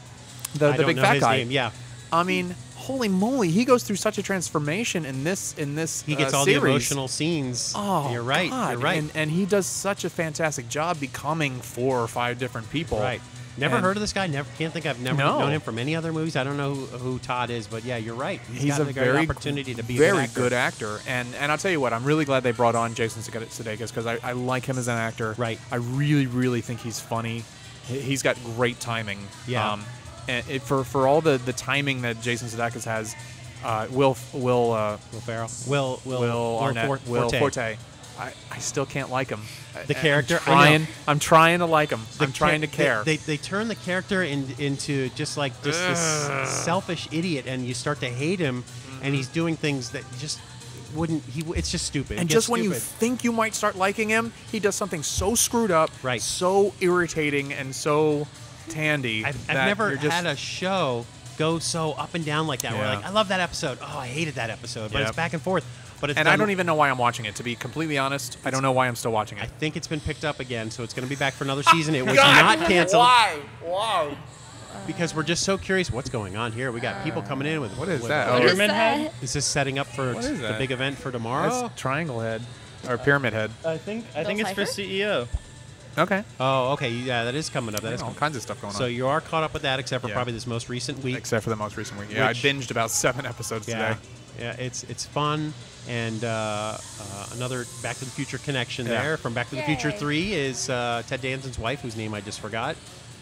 the I the don't big know fat his guy. name. Yeah. I mean, holy moly, he goes through such a transformation in this in this. He gets uh, all series. the emotional scenes. Oh, you're right. God. You're right. And, and he does such a fantastic job becoming four or five different people. Right. Never And heard of this guy. Never can't think I've never No. known him from any other movies. I don't know who, who Todd is, but yeah, you're right. He's, He's got a a great very opportunity to be very a good actor. good actor. And and I'll tell you what, I'm really glad they brought on Jason Sudeikis because I, I like him as an actor. Right. I really really think he's funny. He- He's got great timing. Yeah. Um, and it, for for all the, the timing that Jason Sudeikis has, uh, Will Will uh, Will Ferrell. Will Will Will Arnett, For- Will Forte. Forte. I, I still can't like him. The I- character, I I'm know. trying, I'm trying to like him. The I'm trying cha- to care. They, they, they turn the character in, into just like just this Ugh. selfish idiot, and you start to hate him, and he's doing things that you just wouldn't. He it's just stupid. and It gets just when you stupid. think you might start liking him, he does something so screwed up, Right. so irritating, and so tandy. I've, I've that never you're just, had a show go so up and down like that. Where Yeah. like I love that episode. Oh, I hated that episode. But Yep. it's back and forth. But it's And I done- don't even know why I'm watching it. To be completely honest, I don't know why I'm still watching I it. think it's been picked up again, so it's going to be back for another season. It was not canceled Why? Why? because we're just so curious what's going on here. We got people coming in with What is with- that? What Oh, is Pyramid that? Head? Is this setting up for What is the that? big event for tomorrow? That's triangle head or pyramid head. I think I Bill think it's for Cipher? C E O. Okay. Oh, okay. Yeah, that is coming up. That is All coming. kinds of stuff going on. So you are caught up with that, except for Yeah. probably this most recent week. Except for the most recent week. Yeah, Which- I binged about seven episodes Yeah, today. yeah. It's it's fun, and uh, uh, another Back to the Future connection Yeah. there from Back to the Future Yay. Three is uh, Ted Danson's wife, whose name I just forgot.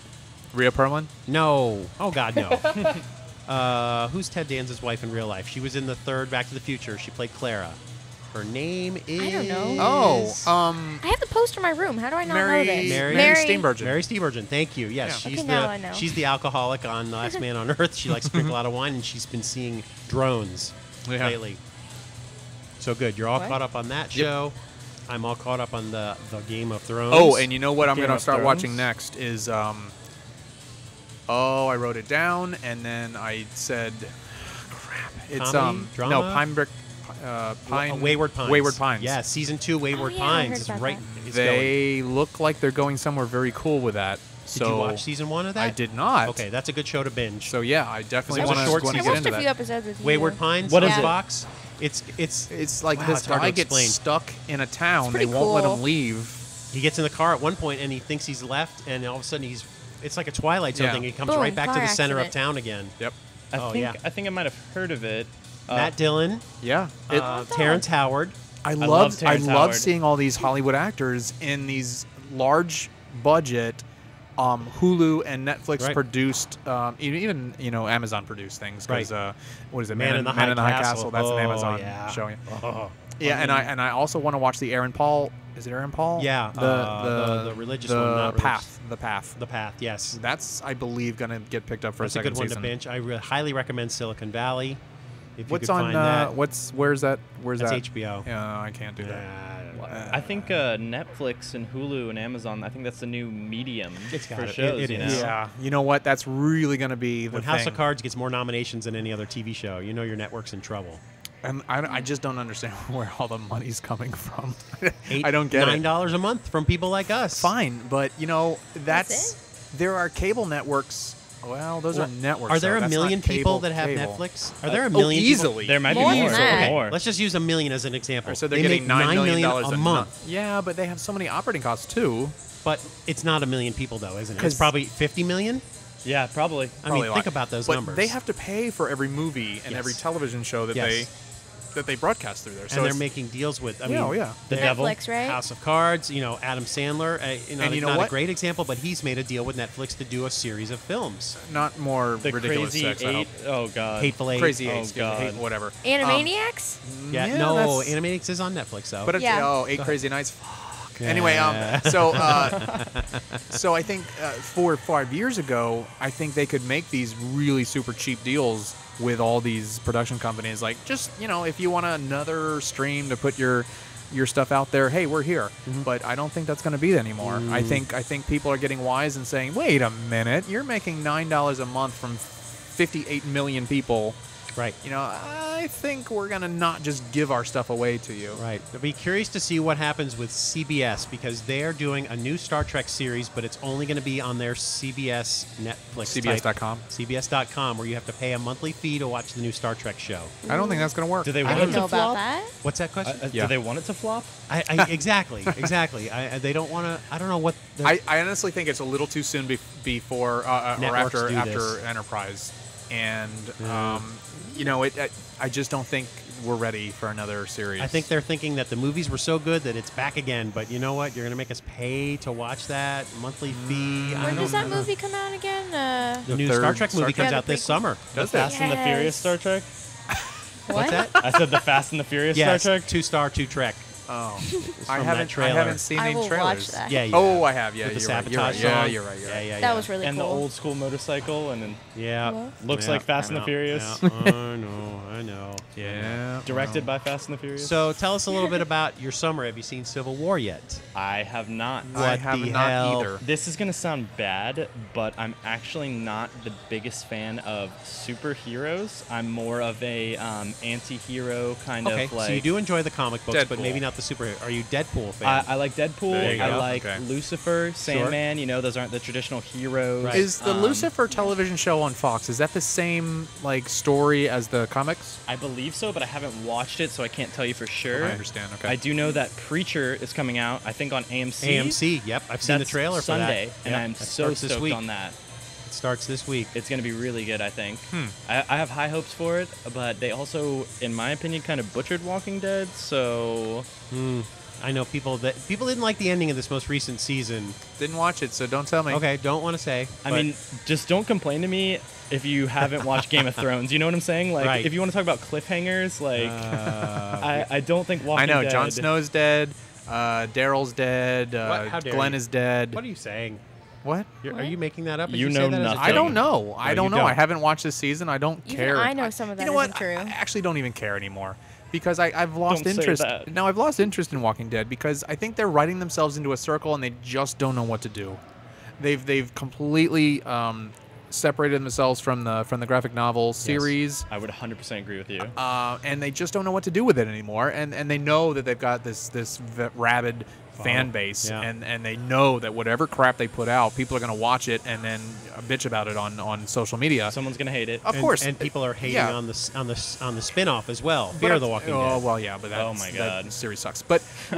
Rhea Perlman? No. Oh God, no. uh, who's Ted Danson's wife in real life? She was in the third Back to the Future. She played Clara. Her name is. I don't know. Oh, um, I have the poster in my room. How do I not Mary, know this? Mary- Mary Steenburgen. Mary Steenburgen. Thank you. Yes, Yeah. she's Okay, the now I know. she's the alcoholic on Last Man on Earth. She likes to drink a lot of wine, and she's been seeing drones Yeah. lately. So good. You're all What? caught up on that Yep. show. I'm all caught up on the the Game of Thrones. Oh, and you know what I'm Game going to of start Thrones? watching next is um Oh, I wrote it down and then I said crap. It's Comedy? um Drama? no, Pine Brick uh Pine Uh, Wayward Pines. Wayward Pines. Yeah, season two, Wayward Oh, yeah, I Pines heard is about right. that. Is going. They look like they're going somewhere very cool with that. Did So you watch season one of that? I did not. Okay, that's a good show to binge. So yeah, I definitely It was a want short to season. I get watched into a few that. episodes with you. Wayward Pines What on is it? Fox. It's it's It's like Wow, this it's hard to guy gets explain. stuck in a town. They pretty won't let cool. him leave. he gets in the car at one point and he thinks he's left, and all of a sudden he's it's like a Twilight Zone Yeah. thing. He comes Boom, right back to car the center accident. of town again. Yep. I Oh, think yeah. I think I might have heard of it. Uh, Matt Dillon, Yeah. It, uh, Terrence Howard. I love love I, Terrence love Howard. seeing all these Hollywood actors in these large budget um, Hulu and Netflix Right. produced, um, even, even you know Amazon produced things. 'Cause, Right. Uh, what is it? Man in the High Castle. That's Oh, an Amazon yeah. show. Yeah, Oh. yeah and I and I also want to watch the Aaron Paul. Is it Aaron Paul? Yeah, The uh, the, the- the religious the one, not religious. path. The path. The Path, yes. That's I believe going to get picked up for That's a a second good one season. to binge. I re- highly recommend Silicon Valley. If What's you could on? find Uh, that. what's where's that? Where's That's that? H B O. Yeah, I can't do that. Yeah. I think uh, Netflix and Hulu and Amazon. I think that's the new medium It's got for it. shows. It- it you know? is. Yeah, you know what? That's really going to be the When thing. House of Cards gets more nominations than any other T V show, you know your network's in trouble. And I, I just don't understand where all the money's coming from. Eight, I don't get nine it. dollars a month from people like us. Fine, but you know that's, That's there are cable networks. Well, those Well, are networks. Are there though. a That's million not cable, people that have cable. Netflix? Are there a Oh, million people? easily. There might More be than more. that. more. Let's just use a million as an example. So they're they getting make nine nine million million dollars a month. Yeah, but they have so many operating costs too. But it's not a million people, though, isn't it? 'Cause- It's probably fifty million. Yeah, probably. I Probably mean, a think lot. about those but numbers. they have to pay for every movie and Yes. every television show that Yes. they that they broadcast through there. and So they're it's- making deals with. I Yeah, mean, oh, yeah. the The devil, Netflix, right? House of Cards. You know, Adam Sandler. Uh, you know, And you know not what? a great example, but he's made a deal with Netflix to do a series of films. not more The ridiculous crazy sex. I eight hope. oh god. Hateful Eight. Crazy Oh, Eight, excuse me, God. Hate- whatever. Animaniacs? Um, Yeah, yeah, no, that's- Animaniacs is on Netflix though. But it's, Yeah. oh, Eight Crazy Nights. Fuck. Anyway, um, so uh, so I think uh, four or five years ago, I think they could make these really super cheap deals with all these production companies. Like, just you know, if you want another stream to put your your stuff out there, hey, we're here. Mm-hmm. But I don't think that's going to be anymore. I think I think people are getting wise and saying, wait a minute, you're making nine dollars a month from fifty-eight million people. right. You know, I think we're going to not just give our stuff away to you. Right. I'll be curious to see what happens with C B S because they're doing a new Star Trek series, but it's only going to be on their C B S Netflix. C B S dot com. C B S dot com, where you have to pay a monthly fee to watch the new Star Trek show. I don't think that's going to work. Do they I want it didn't to know about flop? that. What's that Uh, question? uh, Yeah. Do they want it to flop? I, I, exactly, exactly. I, I- they don't want to. I don't know what. the- I, I honestly think it's a little too soon be, before uh, uh, or Networks after do after this. Enterprise, and Yeah. um, you know, it. I, I just don't think we're ready for another series. I think they're thinking that the movies were so good that it's back again. But you know what? You're going to make us pay to watch that monthly fee. I When don't does that know. movie come out again? Uh, The The new third Star Trek Star movie Trek? comes Yeah, out the this prequel. summer. Does The it? Fast and the Yes. Furious Star Trek? what? What's that? I said the Fast and the Furious Yes, Star Trek? two star, two Trek. Oh, It's I from haven't. that I trailer. haven't seen I any will trailers. watch that. Yeah, yeah. Oh, I have. Yeah, With the you're right, you're right. sabotage Yeah, song. you're right. You're Yeah, right. yeah, That yeah. was really And cool. the old school motorcycle, and then Yeah. Well, looks Yeah. like Fast and the Yeah. Furious. Yeah. I know. I know. Yeah. Directed by Fast and the Furious. So tell us a little bit about your summer. Have you seen Civil War yet? I have not. I What have the not hell? either. This is gonna sound bad, but I'm actually not the biggest fan of superheroes. I'm more of a um, anti-hero kind Okay, of like. so you do enjoy the comic books, but Deadpool. maybe not the superhero. Are you Deadpool fan? I, I like Deadpool. There you I go. like Okay. Lucifer, Sandman. You know, those aren't the traditional heroes. Right. Is the Um, Lucifer television show on Fox? Is that the same like story as the comics? I believe so, but I haven't watched it, so I can't tell you for sure. I understand. Okay. I do know that Preacher is coming out. I think on A M C. A M C. Yep, I've seen the That's trailer Sunday, for that. and Yep, I'm that so starts this stoked week. on that. It starts this week. It's going to be really good, I think. Hmm. I, I have high hopes for it, but they also, in my opinion, kind of butchered Walking Dead. So Hmm. I know people that people didn't like the ending of this most recent season. Didn't watch it, so don't tell me. Okay, don't want to say. I but mean, just don't complain to me if you haven't watched Game of Thrones. You know what I'm saying? Like, Right. if you want to talk about cliffhangers, like, uh, I, I don't think Walking I know. Dead. Jon Snow's dead. Uh, Daryl's dead. Uh, What? How dare Glenn you. is dead. what are you saying? What? You're, Are What? you making that up? Did You say know that as a nothing. I joke? don't know. I No, don't you know. don't. I haven't watched this season. I don't Even care. I know some of that You know isn't what? true. I I actually don't even care anymore because I, I've lost Don't say interest. that. No, I've lost interest in Walking Dead because I think they're writing themselves into a circle and they just don't know what to do. They've they've completely um, separated themselves from the from the graphic novel series. I would one hundred percent agree with you. Uh, and they just don't know what to do with it anymore. And and they know that they've got this this v- rabid fan base, yeah. and and they know that whatever crap they put out, people are going to watch it and then bitch about it on on social media. Someone's going to hate it. Of and, course, and people are hating yeah. on the s- on the s- on the spin-off as well. But Fear I- of the Walking oh, Dead. well, yeah, but that, Oh my that God. series sucks. But w-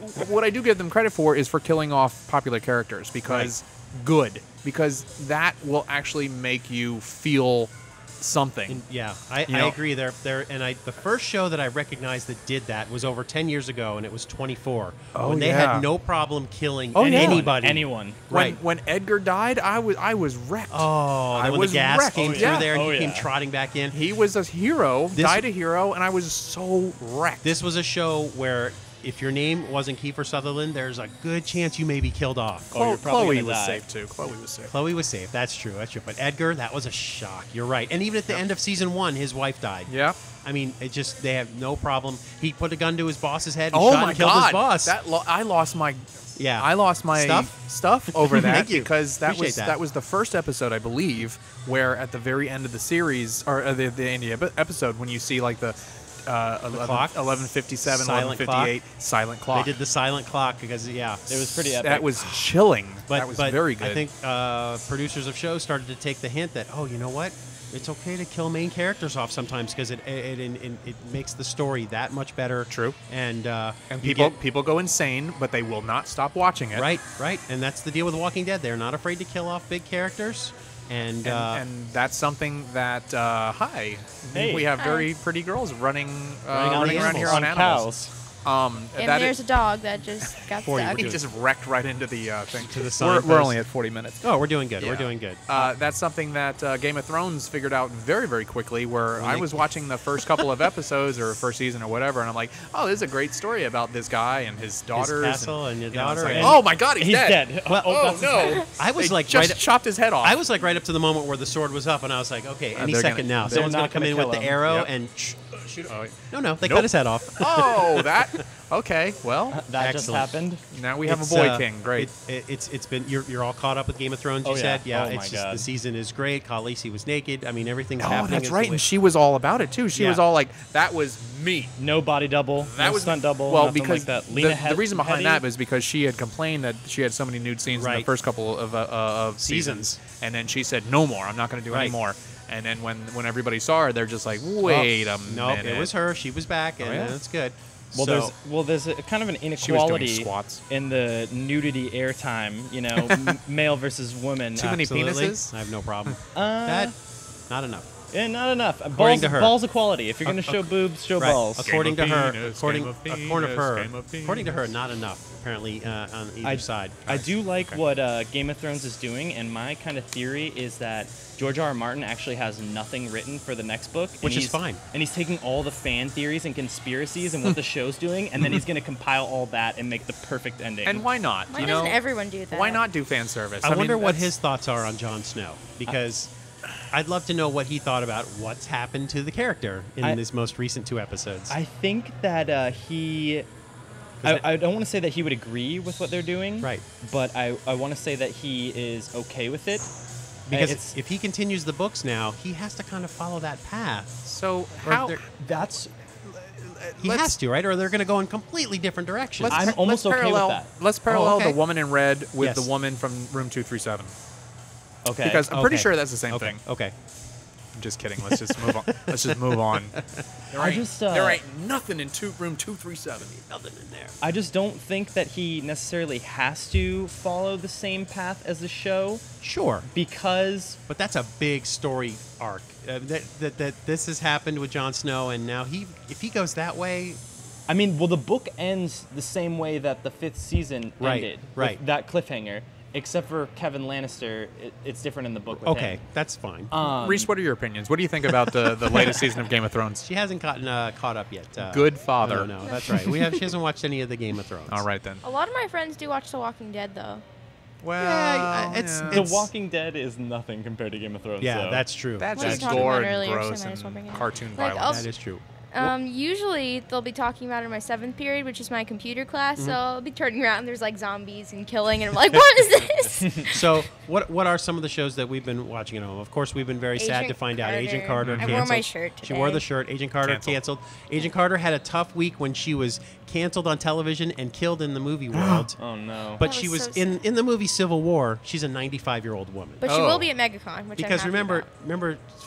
what I do give them credit for is for killing off popular characters because good because that will actually make you feel something. And yeah, I, You I know? agree. There, there, and I the first show that I recognized that did that was over ten years ago, and it was twenty-four. Oh, when they yeah. had no problem killing Oh, yeah. anybody. Anyone. Right. When, when Edgar died, I was I was wrecked. Oh, I when was the gas wrecked. came Oh, through yeah. there and Oh, he came yeah. trotting back in. He was a hero, This- died a hero, and I was so wrecked. This was a show where if your name wasn't Kiefer Sutherland, there's a good chance you may be killed off. Oh, you're Chloe, probably Chloe gonna was die. safe too. Chloe was safe. Chloe was safe. That's true. That's true. But Edgar, that was a shock. You're right. And even at the end of season one, his wife died. Yeah. I mean, it just they have no problem. He put a gun to his boss's head and Oh shot my and killed God! his boss. That lo- I lost my. Yeah. I lost my Stuff? stuff over that Thank you. because that Appreciate was that. was the first episode, I believe, where at the very end of the series or uh, the the end of the episode when you see like the. Uh, clock? eleven fifty-seven, Silent eleven fifty-eight, silent clock. They did the silent clock because yeah, It was pretty epic. That was chilling. But, that was but very good. I think uh, producers of shows started to take the hint that, oh, you know what? It's okay to kill main characters off sometimes because it it, it, it it makes the story that much better. True. And uh, and you people get- people go insane, but they will not stop watching it. right, right, and that's the deal with Walking Dead. They're not afraid to kill off big characters, and, And, uh, and that's something that uh, hi, Hey. we have very pretty girls running uh, Running on running around animals. here on, On animals. cows. Um, And that there's is- a dog that just got For you, stuck. we're he doing- just wrecked right into the uh, thing. To the we're, signpost. we're only at forty minutes. oh, we're doing good. We're Yeah. doing good. Uh, that's something that uh, Game of Thrones figured out very, very quickly. Where I they- was watching the first couple of episodes or first season or whatever, and I'm like, "Oh, this is a great story about this guy and his daughters." castle and your you know, it's daughter like, and- oh my God, he's, He's dead. Well, oh, Oh that's no! I was They like just right- chopped his head off. I was like right up to the moment where the sword was up, and I was like, okay, any they're second gonna- now, they're someone's not gonna come gonna in with kill the him. arrow Yep. and sh- shoot. Oh, No, no, they Nope. cut his head off. oh, that okay. Well, that just Excellent. happened. now we have It's, a boy uh, king. Great. It, it, it's it's been you're, you're all caught up with Game of Thrones. You Oh, yeah. said, yeah. Oh, my it's just God. the season is great. Khaleesi was naked. I mean, everything's Oh, happening. that's as the right. way- And she was all about it too. She Yeah. was all like, "That was me." No body double. That no was stunt double. Well, nothing because like that. the, Lena the Head- reason behind Headey? that was because she had complained that she had so many nude scenes in the Right. first couple of uh, uh, of seasons. Seasons. and then she said, "No more. I'm not going to do any Right. more." And then when when everybody saw her, they're just like, "Wait Oh, a nope, minute." it was her. She was back, and Oh, yeah? that's good. Well, so, there's well, there's a, kind of an She was doing inequality squats. in the nudity airtime. You know, m- male versus woman. Too many absolutely, penises? I have no problem. Uh, that not enough. Yeah, not enough. According Balls, to her. balls equality. If you're gonna Ac- show boobs, show Right. balls. According to Game of her, penis, according, game of according to penis, her, game of according to her, penis. not enough. Apparently, uh, on either I, side. I do like what uh, Game of Thrones is doing, and my kind of theory is that George R. R. Martin actually has nothing written for the next book, and Which is he's- fine. And he's taking all the fan theories and conspiracies and what the show's doing, and then he's going to compile all that and make the perfect ending. And why not? Why you doesn't know, everyone do that? why not do fan service? I, mean, wonder what that's- his thoughts are on Jon Snow because I'd love to know what he thought about what's happened to the character in I- his most recent two episodes. I think that uh, he. I, I don't want to say that he would agree with what they're doing, Right. But I, I want to say that he is okay with it. because it's if he continues the books now, he has to kind of follow that path. So Or how? they're- that's He let's- has to, right? Or they're going to go in completely different directions. Let's I'm par- almost let's okay with parallel, that. Let's parallel okay. the woman in red with Yes. the woman from room two three seven. okay. Because I'm pretty Okay. sure that's the same okay. thing. Okay. I'm just kidding. Let's just move on. Let's just move on. There I ain't, just, uh, there ain't nothing in two, room two three seven. Nothing in there. I just don't think that he necessarily has to follow the same path as the show Sure. because But that's a big story arc. Uh, that, that that this has happened with Jon Snow, and now he, if he goes that way, I mean, well, the book ends the same way that the fifth season Right, ended, with right. that cliffhanger. Except for Kevin Lannister, it, it's different in the book. With okay, him. that's fine. Um, Reese, what are your opinions? What do you think about the, the latest season of Game of Thrones? She hasn't gotten uh, caught up yet. Uh, Good father. No, no, that's right. We have. She hasn't watched any of the Game of Thrones. All right then. A lot of my friends do watch The Walking Dead, though. Well, Yeah, it's- yeah. The it's- Walking Dead is nothing compared to Game of Thrones. Yeah, so. that's true. that's What just we talked gore about and earlier, so gross I might as well and bring it up. cartoon Like, violence. I'll- that is true. Um, usually they'll be talking about it in my seventh period, which is my computer class. So I'll be turning around and there's like zombies and killing, and I'm like, what is this? So, what what are some of the shows that we've been watching at home? Of course, we've been very sad Agent to find out Agent Carter. Carter I wore canceled. my shirt She wore today. the shirt. Agent Carter Canceled. canceled. Agent Carter had a tough week when she was canceled on television and killed in the movie world. Oh no. But That she was was so in in the movie Civil War. She's a ninety-five year old woman. But she Oh. will be at MegaCon, which I'm because happy remember, about. remember,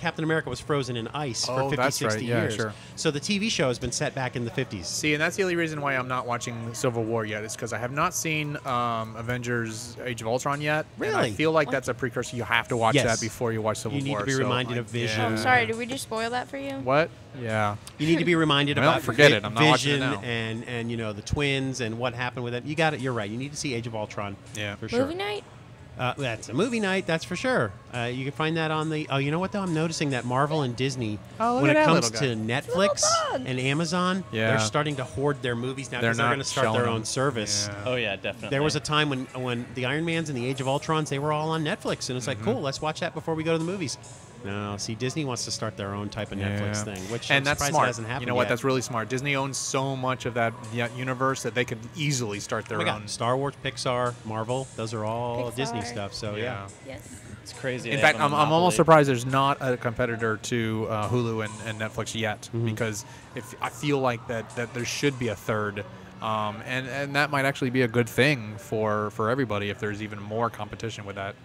Captain America was frozen in ice Oh, for fifty, that's right. sixty Yeah, years. sure. So the T V show has been set back in the fifties. See, and that's the only reason why I'm not watching Civil War yet, is because I have not seen um, Avengers: Age of Ultron yet. And I Really? feel like that's a precursor. You have to watch Yes. that before you watch Civil You need War. to be so reminded I- of Vision. Oh, I'm yeah. sorry, did we just spoil that for you? What? Yeah. You need to be reminded Well, about forget Vi- it. I'm not watching it Vision now. and and you know the twins and what happened with it. You got it. You're right. You need to see Age of Ultron. Yeah. for sure. Movie night? Uh, that's a movie night, that's for sure. Uh, you can find that on the. Oh, you know what though? I'm noticing that Marvel and Disney, Oh, look when at it that comes little to guy. Netflix dog. and Amazon, Yeah. they're starting to hoard their movies now They're because they're not going to start showing their them. own service. Yeah. Oh yeah, definitely. There was a time when when the Iron Mans and the Age of Ultrons, they were all on Netflix, and it's like, Mm-hmm. cool, let's watch that before we go to the movies. No, see, Disney wants to start their own type of Netflix Yeah. thing, which and I'm that's surprised smart. hasn't happened You know what? yet. That's really smart. Disney owns so much of that yeah, universe that they could easily start Oh their my own. God, Star Wars, Pixar, Marvel, those are all Pixar. Disney stuff. So yeah. Yeah. Yes. It's crazy. In they fact, have I'm, a I'm almost monopoly. surprised there's not a competitor to uh, Hulu and, and Netflix yet, Mm-hmm. because if I feel like that, that there should be a third, um, and and that might actually be a good thing for for everybody if there's even more competition with that.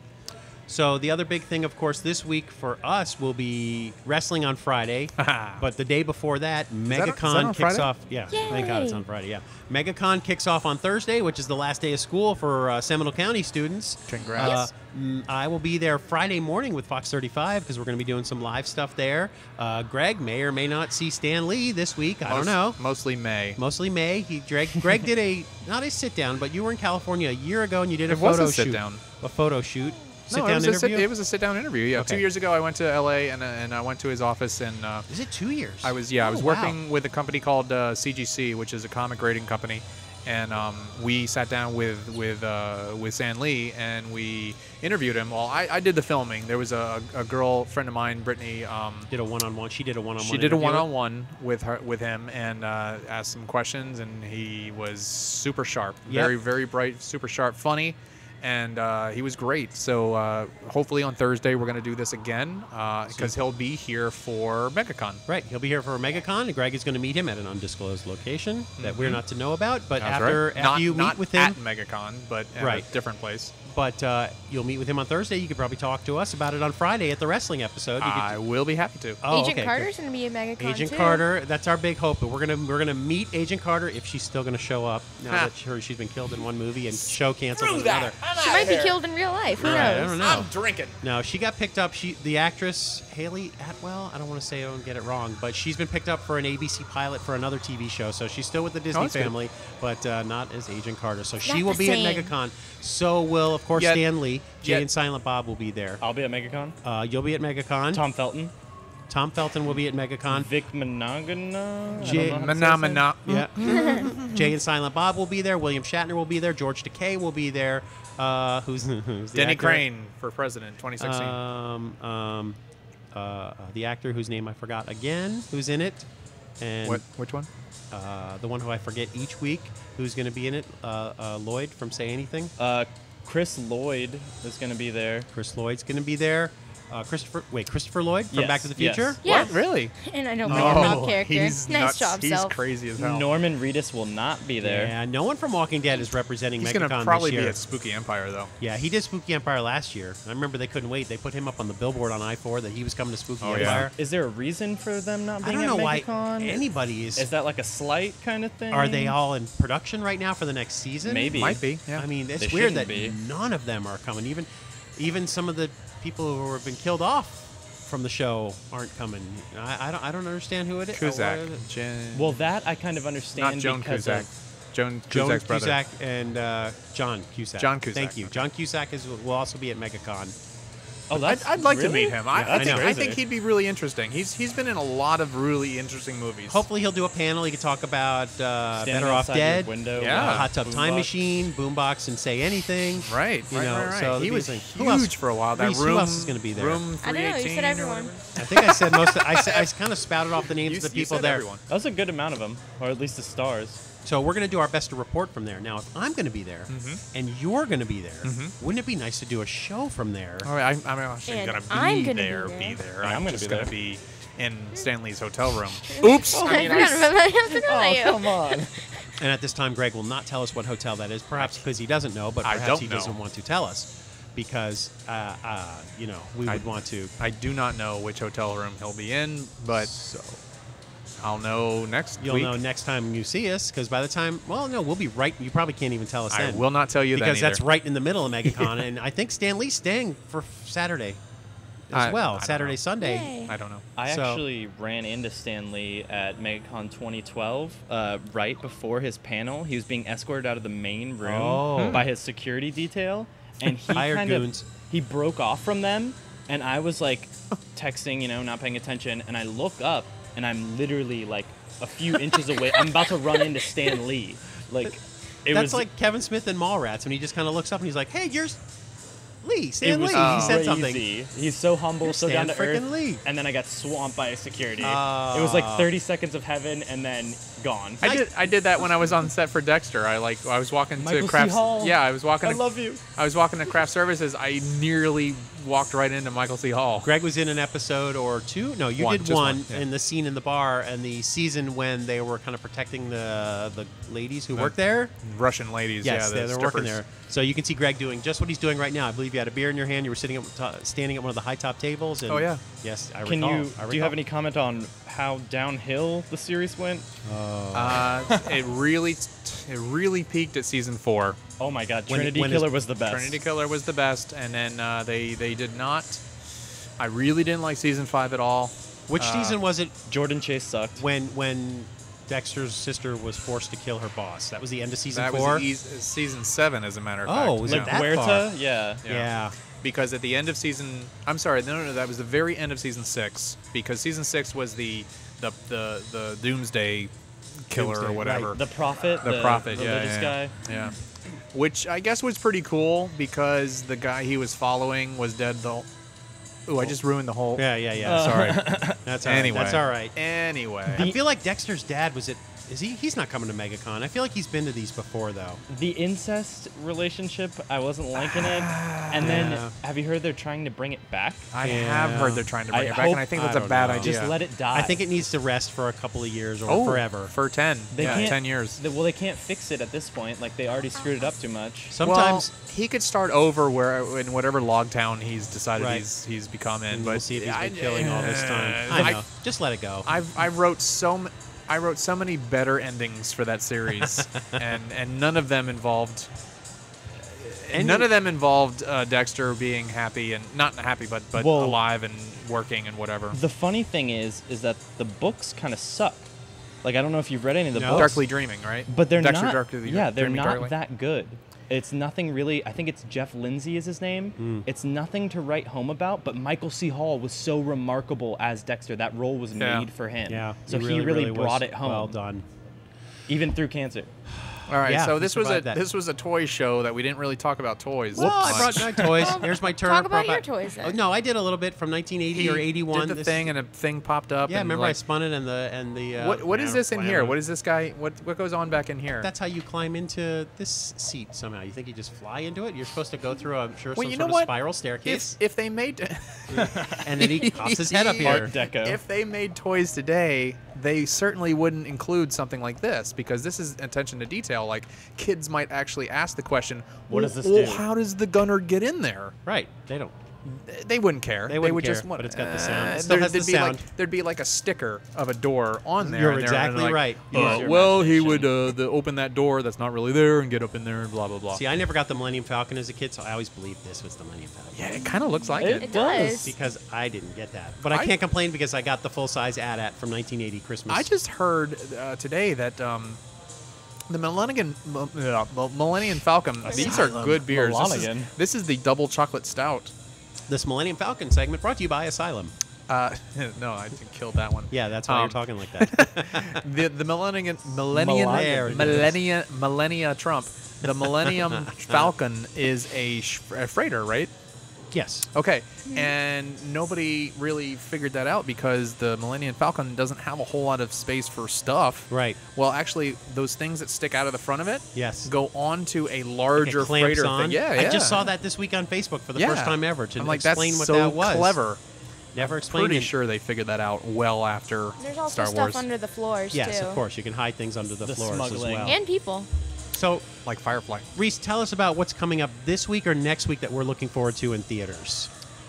So the other big thing, of course, this week for us will be wrestling on Friday. But the day before that, that- is that MegaCon on kicks Friday? off. Yeah, thank God it's Yay. on Friday. Yeah, MegaCon kicks off on Thursday, which is the last day of school for uh, Seminole County students. Congrats. Uh, mm, I will be there Friday morning with Fox thirty-five because we're going to be doing some live stuff there. Uh, Greg may or may not see Stan Lee this week. I don't Most- know. Mostly May. Mostly May. He Greg, Greg did a not a sit down, but you were in California a year ago and you did a It was photo a sit shoot. down. A photo shoot. Sit No, down it was, a sit, interview. it was a sit-down interview. Yeah, Okay. two years ago I went to L A and uh, and I went to his office and uh, Is it two years? I was yeah I Oh, was wow. working with a company called uh, C G C, which is a comic grading company, and um, we sat down with with uh, with Stan Lee and we interviewed him. Well, I, I did the filming. There was a, a girl friend of mine, Brittany. Um, Did a one-on-one. She did a one-on-one. she did a interview. one-on-one with her with him and uh, asked some questions, and he was super sharp, Yep. very very bright, super sharp, funny. And uh, he was great. So uh, hopefully on Thursday we're going to do this again because he'll be here for MegaCon. Right. He'll be here for MegaCon, and Greg is going to meet him at an undisclosed location that we're not to know about. But That's after right. after not, you not meet with at him, MegaCon, but at Right. a different place. but uh, you'll meet with him on Thursday. You could probably talk to us about it on Friday at the wrestling episode. You could- I will be happy to. oh, Agent okay, Carter's good. going to be a MegaCon Agent too. Carter. That's our big hope. But we're gonna we're gonna meet Agent Carter if she's still gonna show up now Ha. that she, she's been killed in one movie and show canceled in another. She might be killed in real life. Who Right, I knows? don't know. drinking. No, she got picked up. She, the actress Haley Atwell. I don't want to say I don't get it wrong, but she's been picked up for an A B C pilot for another T V show. So she's still with the Disney that's good. family, but uh, not as Agent Carter. So she Not will the be same. at MegaCon. So will, of course, Yet- Stan Lee. Jay yet- and Silent Bob will be there. I'll be at MegaCon. Uh, you'll be at MegaCon. Tom Felton. Tom Felton will be at MegaCon. Vic Monogana. I Jay- don't know how to say his name. Mana, mana. Yeah. Jay and Silent Bob will be there. William Shatner will be there. George Takei will be there. Uh, who's, who's the Denny actor? Crane for president, twenty sixteen. Um, um, uh, the actor whose name I forgot again, who's in it, and what? Which one? uh, the one who I forget each week, who's going to be in it, uh, uh, Lloyd from Say Anything. Uh, Chris Lloyd is going to be there. Chris Lloyd's going to be there. Uh, Christopher, wait, Christopher Lloyd from Yes, Back to the yes. Future. Yeah. What? Really? And I don't bring a top character. he's nice nuts. job, He's self. crazy as hell. Norman Reedus will not be there. Yeah, no one from Walking Dead is representing He's MegaCon gonna probably this be year. at Spooky Empire though. Yeah, he did Spooky Empire last year. I remember they couldn't wait. They put him up on the billboard on I four that he was coming to Spooky Oh, yeah. Empire. Is there a reason for them not I being don't know at why MegaCon? anybody is. Is that like a slight kind of thing? Are they all in production right now for the next season? Maybe. Might be. Yeah. I mean, it's They weird that shouldn't be. none of them are coming. Even, even some of the people who have been killed off from the show aren't coming. I, I don't. I don't understand who it is. Cusack. What is it? Jen- Well, that I kind of understand not Joan because Cusack. of Joan Joan Cusack's brother. Cusack and uh, John Cusack. John Cusack, Thank you. okay. John Cusack is will also be at MegaCon. Oh, I'd, that's I'd like to really? meet him. I, Yeah, I that's think I crazy. think he'd be really interesting. He's he's been in a lot of really interesting movies. Hopefully, he'll do a panel. He can talk about uh, Standing Better Off outside your Dead, window Yeah. with a Hot Tub Time boombox. Machine, Boombox, and Say Anything. Right, You right, know, right, right. so that'd he be was interesting. huge Who else? for a while. That Reese, who room, else is gonna be there? Room I don't know, you said three eighteen or everyone. whatever. I think I said most. Of, I said, I kind of spouted off the names You, of the you people said there. everyone. That was a good amount of them, or at least the stars. So we're going to do our best to report from there. Now, if I'm going to be there Mm-hmm. and you're going to be there, wouldn't it be nice to do a show from there? All right, I, I'm actually And gonna be I'm gonna be there. there. Be there. And I'm I'm, gonna just be gonna there. be in Stanley's hotel room. Oops. Oh, I forgot about that. I forgot about you. on. And at this time, Greg will not tell us what hotel that is, perhaps because he doesn't know, but I perhaps don't he know. doesn't want to tell us. because uh, uh, you know we would I- want to. I do not know which hotel room he'll be in, but So I'll know next you'll week. know next time you see us, because by the time, well, no, we'll be right. You probably can't even tell us I then. will not tell you because then that's either. right in the middle of MegaCon, and I think Stan Lee's staying for Saturday as I- well. I don't Saturday, know. Sunday. Yay. I don't know. I So- actually ran into Stan Lee at MegaCon twenty twelve, uh, right before his panel. He was being escorted out of the main room Oh. by his security detail, and he Hired kind goons. of he broke off from them, and I was like texting, you know, not paying attention, and I look up, and I'm literally like a few inches away. I'm about to run into Stan Lee, like it That's was like Kevin Smith in Mallrats, and he just kind of looks up and he's like, "Hey, you're Lee, It Stan was Lee." He said something. crazy. He's so humble, You're so Stan down to earth. frickin' Lee. And then I got swamped by security. Ah. it was like thirty seconds of heaven, and then gone. I did. I did that when I was on set for Dexter. I like. I was walking Michael to C. craft. Hall. Yeah, I was walking. I to, love you. I was walking to craft services. I nearly walked right into Michael C. Hall. Greg was in an episode or two. No, you One, did just one, one, yeah. in the scene in the bar and the season when they were kind of protecting the the ladies who The work there. Russian ladies. Yes, yeah, they're, the they're working strippers. there. So you can see Greg doing just what he's doing right now. I believe you had a beer in your hand. You were sitting up, to, standing at one of the high top tables. And Oh, yeah. Yes, I Can recall. you I do you recall. have any comment on how downhill the series went? Uh, it really, it really peaked at season four. Oh my God, When- Trinity when is- Killer was the best. Trinity Killer was the best, and then uh, they they did not. I really didn't like season five at all. Which Uh, season was it Jordan Chase sucked. when when Dexter's sister was forced to kill her boss? That was the end of season That four. was e- season seven, as a matter of Oh, fact. was yeah. it that Huerta, far? yeah. Yeah. Because at the end of season, I'm sorry, no, no, no, that was the very end of season six. Because season six was the the the, the Doomsday Killer Doomsday, or whatever. right. The Prophet, The Prophet, the yeah, religious yeah, guy. yeah. Which I guess was pretty cool because the guy he was following was dead. The Ooh, I just ruined the whole. Yeah, yeah, yeah. Uh, Sorry. That's all right. Anyway. That's all right. Anyway. I feel like Dexter's dad was it. Is he? He's not coming to MegaCon. I feel like he's been to these before, though. The incest relationship, I wasn't liking it. And then, Yeah. have you heard they're trying to bring it back? I Yeah. have heard they're trying to bring I it back, and hope- I think I that's a don't bad know. idea. Just let it die. I think it needs to rest for a couple of years or oh, forever. for ten. They yeah, can't- ten years. They- well, they can't fix it at this point. Like, they already screwed it up too much. Sometimes well, he could start over where in whatever log town he's decided Right. he's he's become in. and but we'll see if he's I- been killing all this time. uh, I I- know. Just let it go. I've I wrote so m- I wrote so many better endings for that series, and and none of them involved. And none you- of them involved uh, Dexter being happy and not happy, but but Well- alive and working and whatever. The funny thing is, is that the books kind of suck. Like, I don't know if you've read any of the No. books. Darkly Dreaming, right? But they're Dexter not. Darkly yeah, they're Dreaming not Darkly? that good. It's nothing really. I think it's Jeff Lindsay is his name. Hmm. It's nothing to write home about. But Michael C. Hall was so remarkable as Dexter. That role was Yeah. made for him. yeah. So he really, really, was brought it home, Well done. even through cancer. All right, Yeah, so he this was a survived that. this was a toy show that we didn't really talk about toys. Well, I much. brought my toys. Here's my turn. Talk about Pro- your toys, then. Oh, no, I did a little bit from nineteen eighty or He eighty-one. Did the This- thing and a thing popped up. Yeah, and remember I like, spun it and the and the. Uh, what what is yeah, this in here? whatever. What is this guy? What what goes on back in here? That's how you climb into this seat somehow. You think you just fly into it? You're supposed to go through, I'm sure, Well, some you sort know of what? spiral if staircase. if they made And then he pops his head up here. Art Deco. if they made toys today, they certainly wouldn't include something like this because this is attention to detail. Like kids might actually ask the question, What well, does this well, do?" how does the gunner get in there? Right. They don't. They wouldn't care. They wouldn't would care, just want. but it's got the uh, sound. It still there- has the there'd be sound. Like, there'd be like a sticker of a door on there. You're and they're- and exactly they're like, right. Uh, Use your well, he imagination. would uh, the, open that door that's not really there and get up in there and blah blah blah. See, I never got the Millennium Falcon as a kid, so I always believed this was the Millennium Falcon. yeah, it kind of looks like It it. It does. does. Because I didn't get that. But I, I- can't complain because I got the full size A T A T from nineteen eighty Christmas. I just heard uh, today that um, the Millennium uh, Millennium Falcon. These are Asylum. good beers. This is, Millennium. this is the double chocolate stout. This Millennium Falcon segment brought to you by Asylum. Uh, no, I killed that one. Yeah, that's why Um, you're talking like that. The the Millennium Millennium Millennium. Millennia Millennia Trump. The Millennium Falcon is a, sh- a freighter, right? Yes. Okay, and nobody really figured that out because the Millennium Falcon doesn't have a whole lot of space for stuff. Right. Well, actually, those things that stick out of the front of it Yes. go onto a Like larger it clamps freighter on. thing. Yeah, I yeah. just saw that this week on Facebook for the Yeah. first time ever to I'm like, explain that's what so that was. clever. Never explained Pretty it. sure they figured that out well after There's also Star stuff Wars. under the floors Yes, too. of course. You can hide things under the, The floors smuggling. as well. And people. So So, like Firefly. Reese, tell us about what's coming up this week or next week that we're looking forward to in theaters.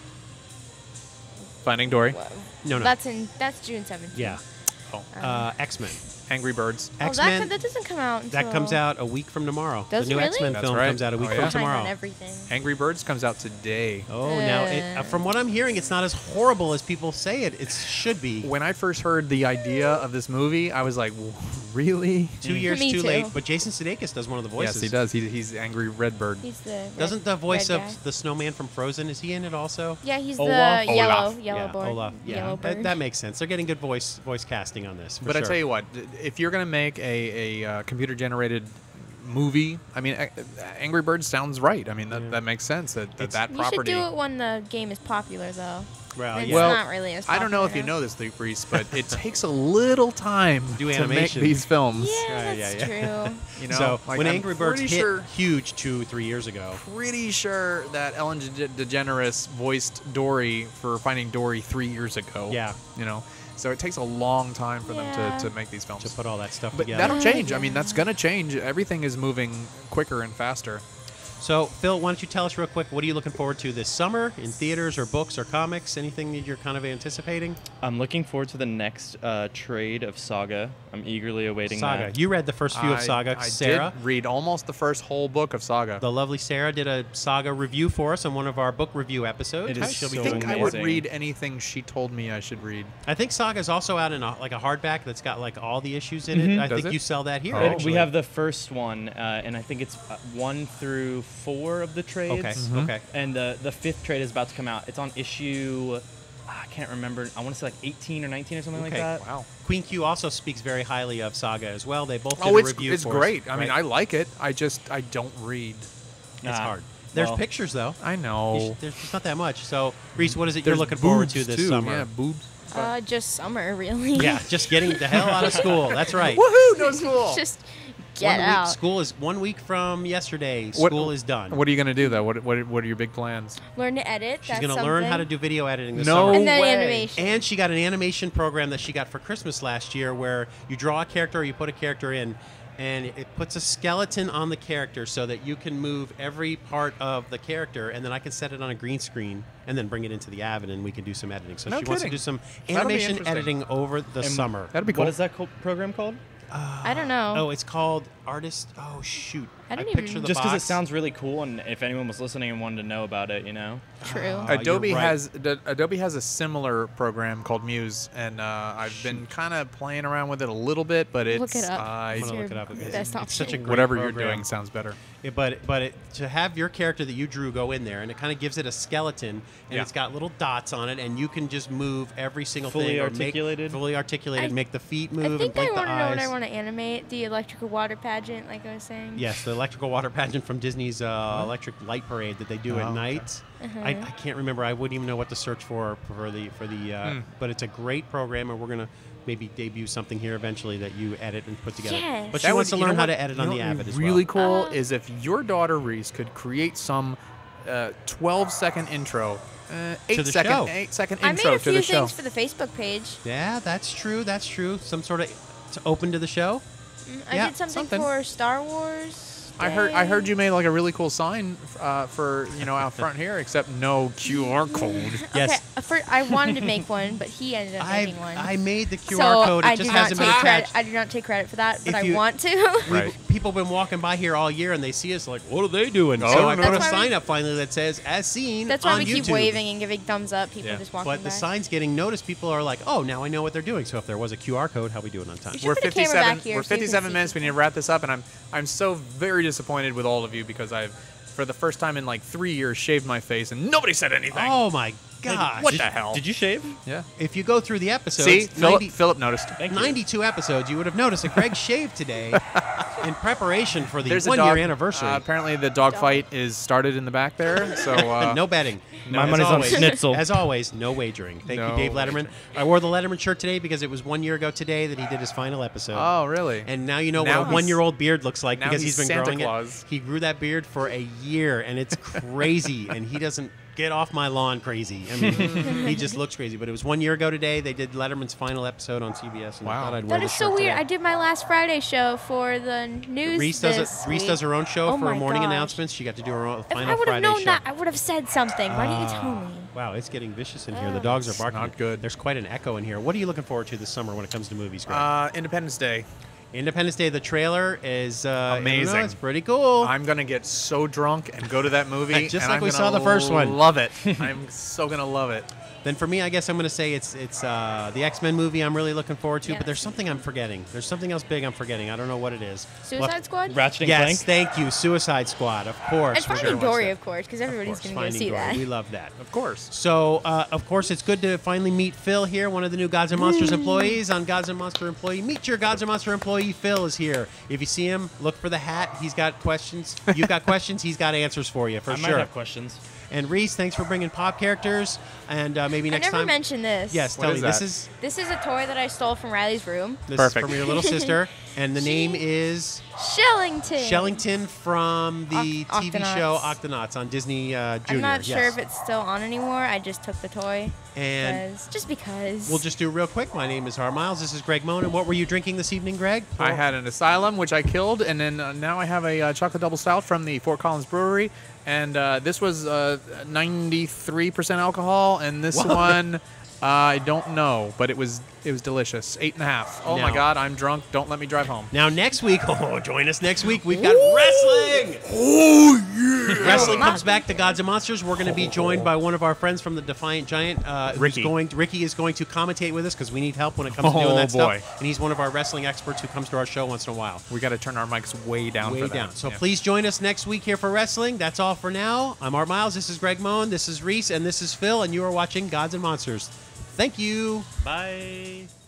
Finding Dory. Whoa. No, no. That's in that's June seventeenth. Yeah. Oh. Uh, X-Men. Angry Birds. Oh, X-Men. that, that doesn't come out until... That comes out a week from tomorrow. Does the it new really? X-Men That's film right. comes out a week Oh, yeah. from Behind tomorrow. on everything. Angry Birds comes out today. Oh, now it, uh, from what I'm hearing, it's not as horrible as people say it. It should be. When I first heard the idea of this movie, I was like, really? Two years Me too too. late. But Jason Sudeikis does one of the voices. Yes, he does. He, he's Angry Redbird. He's the Doesn't red- the voice red of guy. the snowman from Frozen, is he in it also? Yeah, he's Olaf? the yellow Olaf. yellow yeah, bird. Olaf. Yeah, Yellow that, bird. that makes sense. They're getting good voice voice casting on this. For But sure. I tell you what, if you're gonna make a, a uh, computer-generated movie, I mean, uh, Angry Birds sounds right. I mean, that, Yeah. that makes sense. That that, It's- that You property. should do it when the game is popular, though. well, It's yeah. Well, not really as I popular don't know if you now. know this, Reese, but it takes a little time Do to make animation. these films. Yeah, Yeah, that's yeah, yeah. true. You know, so like, when I'm Angry Birds pretty hit sure, huge two, three years ago, pretty sure that Ellen De- DeGeneres voiced Dory for Finding Dory three years ago. yeah, You know, so it takes a long time for Yeah. them to, to make these films. to put all that stuff But together. that'll change. I Yeah. mean, that's going to change. Everything is moving quicker and faster. So, Phil, why don't you tell us real quick, what are you looking forward to this summer in theaters or books or comics? Anything that you're kind of anticipating? I'm looking forward to the next uh, trade of Saga. I'm eagerly awaiting Saga. that. You read the first few of I- Saga. I Sarah, did read almost the first whole book of Saga. the lovely Sarah, did a Saga review for us on one of our book review episodes. It is She'll be so I doing think I more. would amazing. read anything she told me I should read. I think Saga is also out in a, like a hardback that's got like all the issues in it. Mhm. I Does think it? you sell that here. Oh. Uh, actually. we have the first one, uh, and I think it's uh, one through four of the trades. Okay. Mhm. Okay. And the the fifth trade is about to come out. It's on issue, I can't remember. I want to say like eighteen or nineteen or something Okay. like that. Wow. Queen Q also speaks very highly of Saga as well. They both did Oh, a it's review it's for us, great. I mean, I right? like it. I just I don't read. It's Ah, hard. There's well, pictures though. I You know. sh- There's just not that much. So, Reese, what is it you're There's looking forward to boobs, this too. summer? Yeah, boobs. Uh, just summer, really. Yeah, just getting the hell out of school. That's right. Woohoo! No school. Just get one out. Week, school is one week from yesterday. What- School is done. What are you gonna do though? What what what are your big plans? Learn to edit. She's That's going to something. learn how to do video editing this No summer. And then way. animation. And she got an animation program that she got for Christmas last year where you draw a character or you put a character in, and it puts a skeleton on the character so that you can move every part of the character, and then I can set it on a green screen and then bring it into the Avid and we can do some editing. So No she wants to kidding. do some That'll be animation interesting. editing over the And summer. That'd be cool. What is that co- program called? I don't know. Oh, it's called Artist. Oh, shoot. I didn't picture even- the Just because it box. sounds really cool, and if anyone was listening and wanted to know about it, you know. True. Uh, Adobe you're right. has D- Adobe has a similar program called Muse, and uh, I've been kind of playing around with it a little bit, but it's Look it up. I- I'm It's gonna your look it up. It's, best it's such a option. great whatever program. you're doing sounds better. Yeah, but but it, to have your character that you drew go in there, and it kind of gives it a skeleton, and Yeah. it's got little dots on it, and you can just move every single Fully thing. or articulated? Make, fully articulated. I- make the feet move I and think I blink the want to know what eyes. I want to animate. The electrical water pageant, like I was saying. Yes, the electrical water pageant from Disney's uh, Electric Light Parade that they do Oh, at okay. night. Uh-huh. I, I can't remember. I wouldn't even know what to search for for the for the. Uh, Hmm. But it's a great program, and we're gonna maybe debut something here eventually that you edit and put together. Yes. But she That wants would- to you learn know how what- to edit you on know the what would Avid be as really well. cool Uh, is if your daughter Reese could create some uh, twelve second intro, uh, eight the second show. eight second I made intro a to few the show. things for the Facebook page. Yeah, that's true. That's true. Some sort of to open to the show. Mm, I Yeah, did something, something. for Star Wars. I heard I Day. heard you made like a really cool sign uh, for you know out front here, except no Q R code. Yes. Okay, uh, for, I wanted to make one, but he ended up I making one. I made the Q so R code. It I just do not hasn't take been credit. attached. I do not take credit for that, but If I you- want to. We've- Right. People have been walking by here all year, and they see us like, "What are they doing?" Oh, so I no. put a That's why sign we- up finally that says "As seen" That's why on we keep YouTube. waving and giving thumbs up. People Yeah. just walking But by. the sign's getting noticed. People are like, "Oh, now I know what they're doing." So if there was a Q R code, how we doing on time? You should We're put a camera fifty-seven. back here We're so you can fifty-seven see minutes. We need to people. wrap this up, and I'm I'm so very disappointed with all of you because I've, for the first time in like three years, shaved my face and nobody said anything. Oh my gosh! what Did- the hell? Did you shave? Yeah. If you go through the episodes, See, Philip, ninety Philip noticed. Thank you. ninety-two episodes, you would have noticed that Greg shaved today in preparation for the There's a one-year dog- anniversary. Uh, apparently, the dog fight is started in the back there. So uh, no betting. My As money's on always- Schnitzel. As always, no wagering. Thank No you, Dave Letterman. wagering. I wore the Letterman shirt today because it was one year ago today that he did his final episode. Oh, really? And now you know Now what a he's- one-year-old beard looks like now because he's he's been Santa growing Claus. it. He grew that beard for a year, and it's crazy. And he doesn't get off my lawn crazy. I mean, he just looks crazy. But it was one year ago today. They did Letterman's final episode on C B S. And Wow. I thought I'd wear That this is so shirt weird. today. I did my last Friday show for the news. Reese does this it. Reese week. does her own show Oh for my morning gosh. announcements. She got to do her own If final I would have Friday known show. that, I would have said something. Why didn't you tell me? Wow, it's getting vicious in here. The dogs are barking. not good. There's quite an echo in here. What are you looking forward to this summer when it comes to movies, Greg? Uh, Independence Day. Independence Day, the trailer is uh, I don't know, Amazing. it's pretty cool. I'm gonna get so drunk and go to that movie, Just and like I'm we gonna saw the first one. Love it. I'm so gonna love it. Then for me, I guess I'm going to say it's it's uh, the X-Men movie I'm really looking forward to, Yes. but there's something I'm forgetting. There's something else big I'm forgetting. I don't know what it is. Suicide Well, Squad? Ratchet and Yes, Clank. thank you. Suicide Squad, of course. And We're Finding gonna watch Dory, that. of course, because Of everybody's course, going to go Finding see Dory. that. We love that. Of course. So, uh, of course, it's good to finally meet Phil here, one of the new Gods and Monsters employees on Gods and Monster Employee. Meet your Gods and Monster employee. Phil is here. If you see him, look for the hat. He's got questions. You've got questions. He's got answers for you, for I sure. might have questions. And Reese, thanks for bringing pop characters. And uh, maybe I next never time. mentioned this. Yes, What tell is me. This that? is This is a toy that I stole from Riley's room. this Perfect. is from your little sister, and the name is Shellington. Shellington from the Oct- T V Octonauts. show Octonauts on Disney uh, Junior. I'm not yes. sure if it's still on anymore. I just took the toy. And because- just because. we'll just do real quick. My name is Har Miles. This is Greg Moan. And what were you drinking this evening, Greg? I had an Asylum, which I killed, and then uh, now I have a uh, chocolate double stout from the Fort Collins Brewery, and uh, this was uh, ninety-three percent alcohol, and this Whoa. one uh, I don't know, but it was it was delicious. Eight and a half. Oh my Now- God, I'm drunk. Don't let me drive home. Now next week, oh, join us next week. We've got wrestling. Oh yeah! Wrestling comes back to Gods and Monsters. We're going to be joined by one of our friends from the Defiant Giant. Uh, who's Ricky. Going, Ricky is going to commentate with us because we need help when it comes to Oh, doing that boy. stuff. And he's one of our wrestling experts who comes to our show once in a while. We got to turn our mics way down Way for that. down. So Yeah. please join us next week here for wrestling. That's all for now. I'm Art Miles. This is Greg Moan. This is Reese, and this is Phil. And you are watching Gods and Monsters. Thank you. Bye.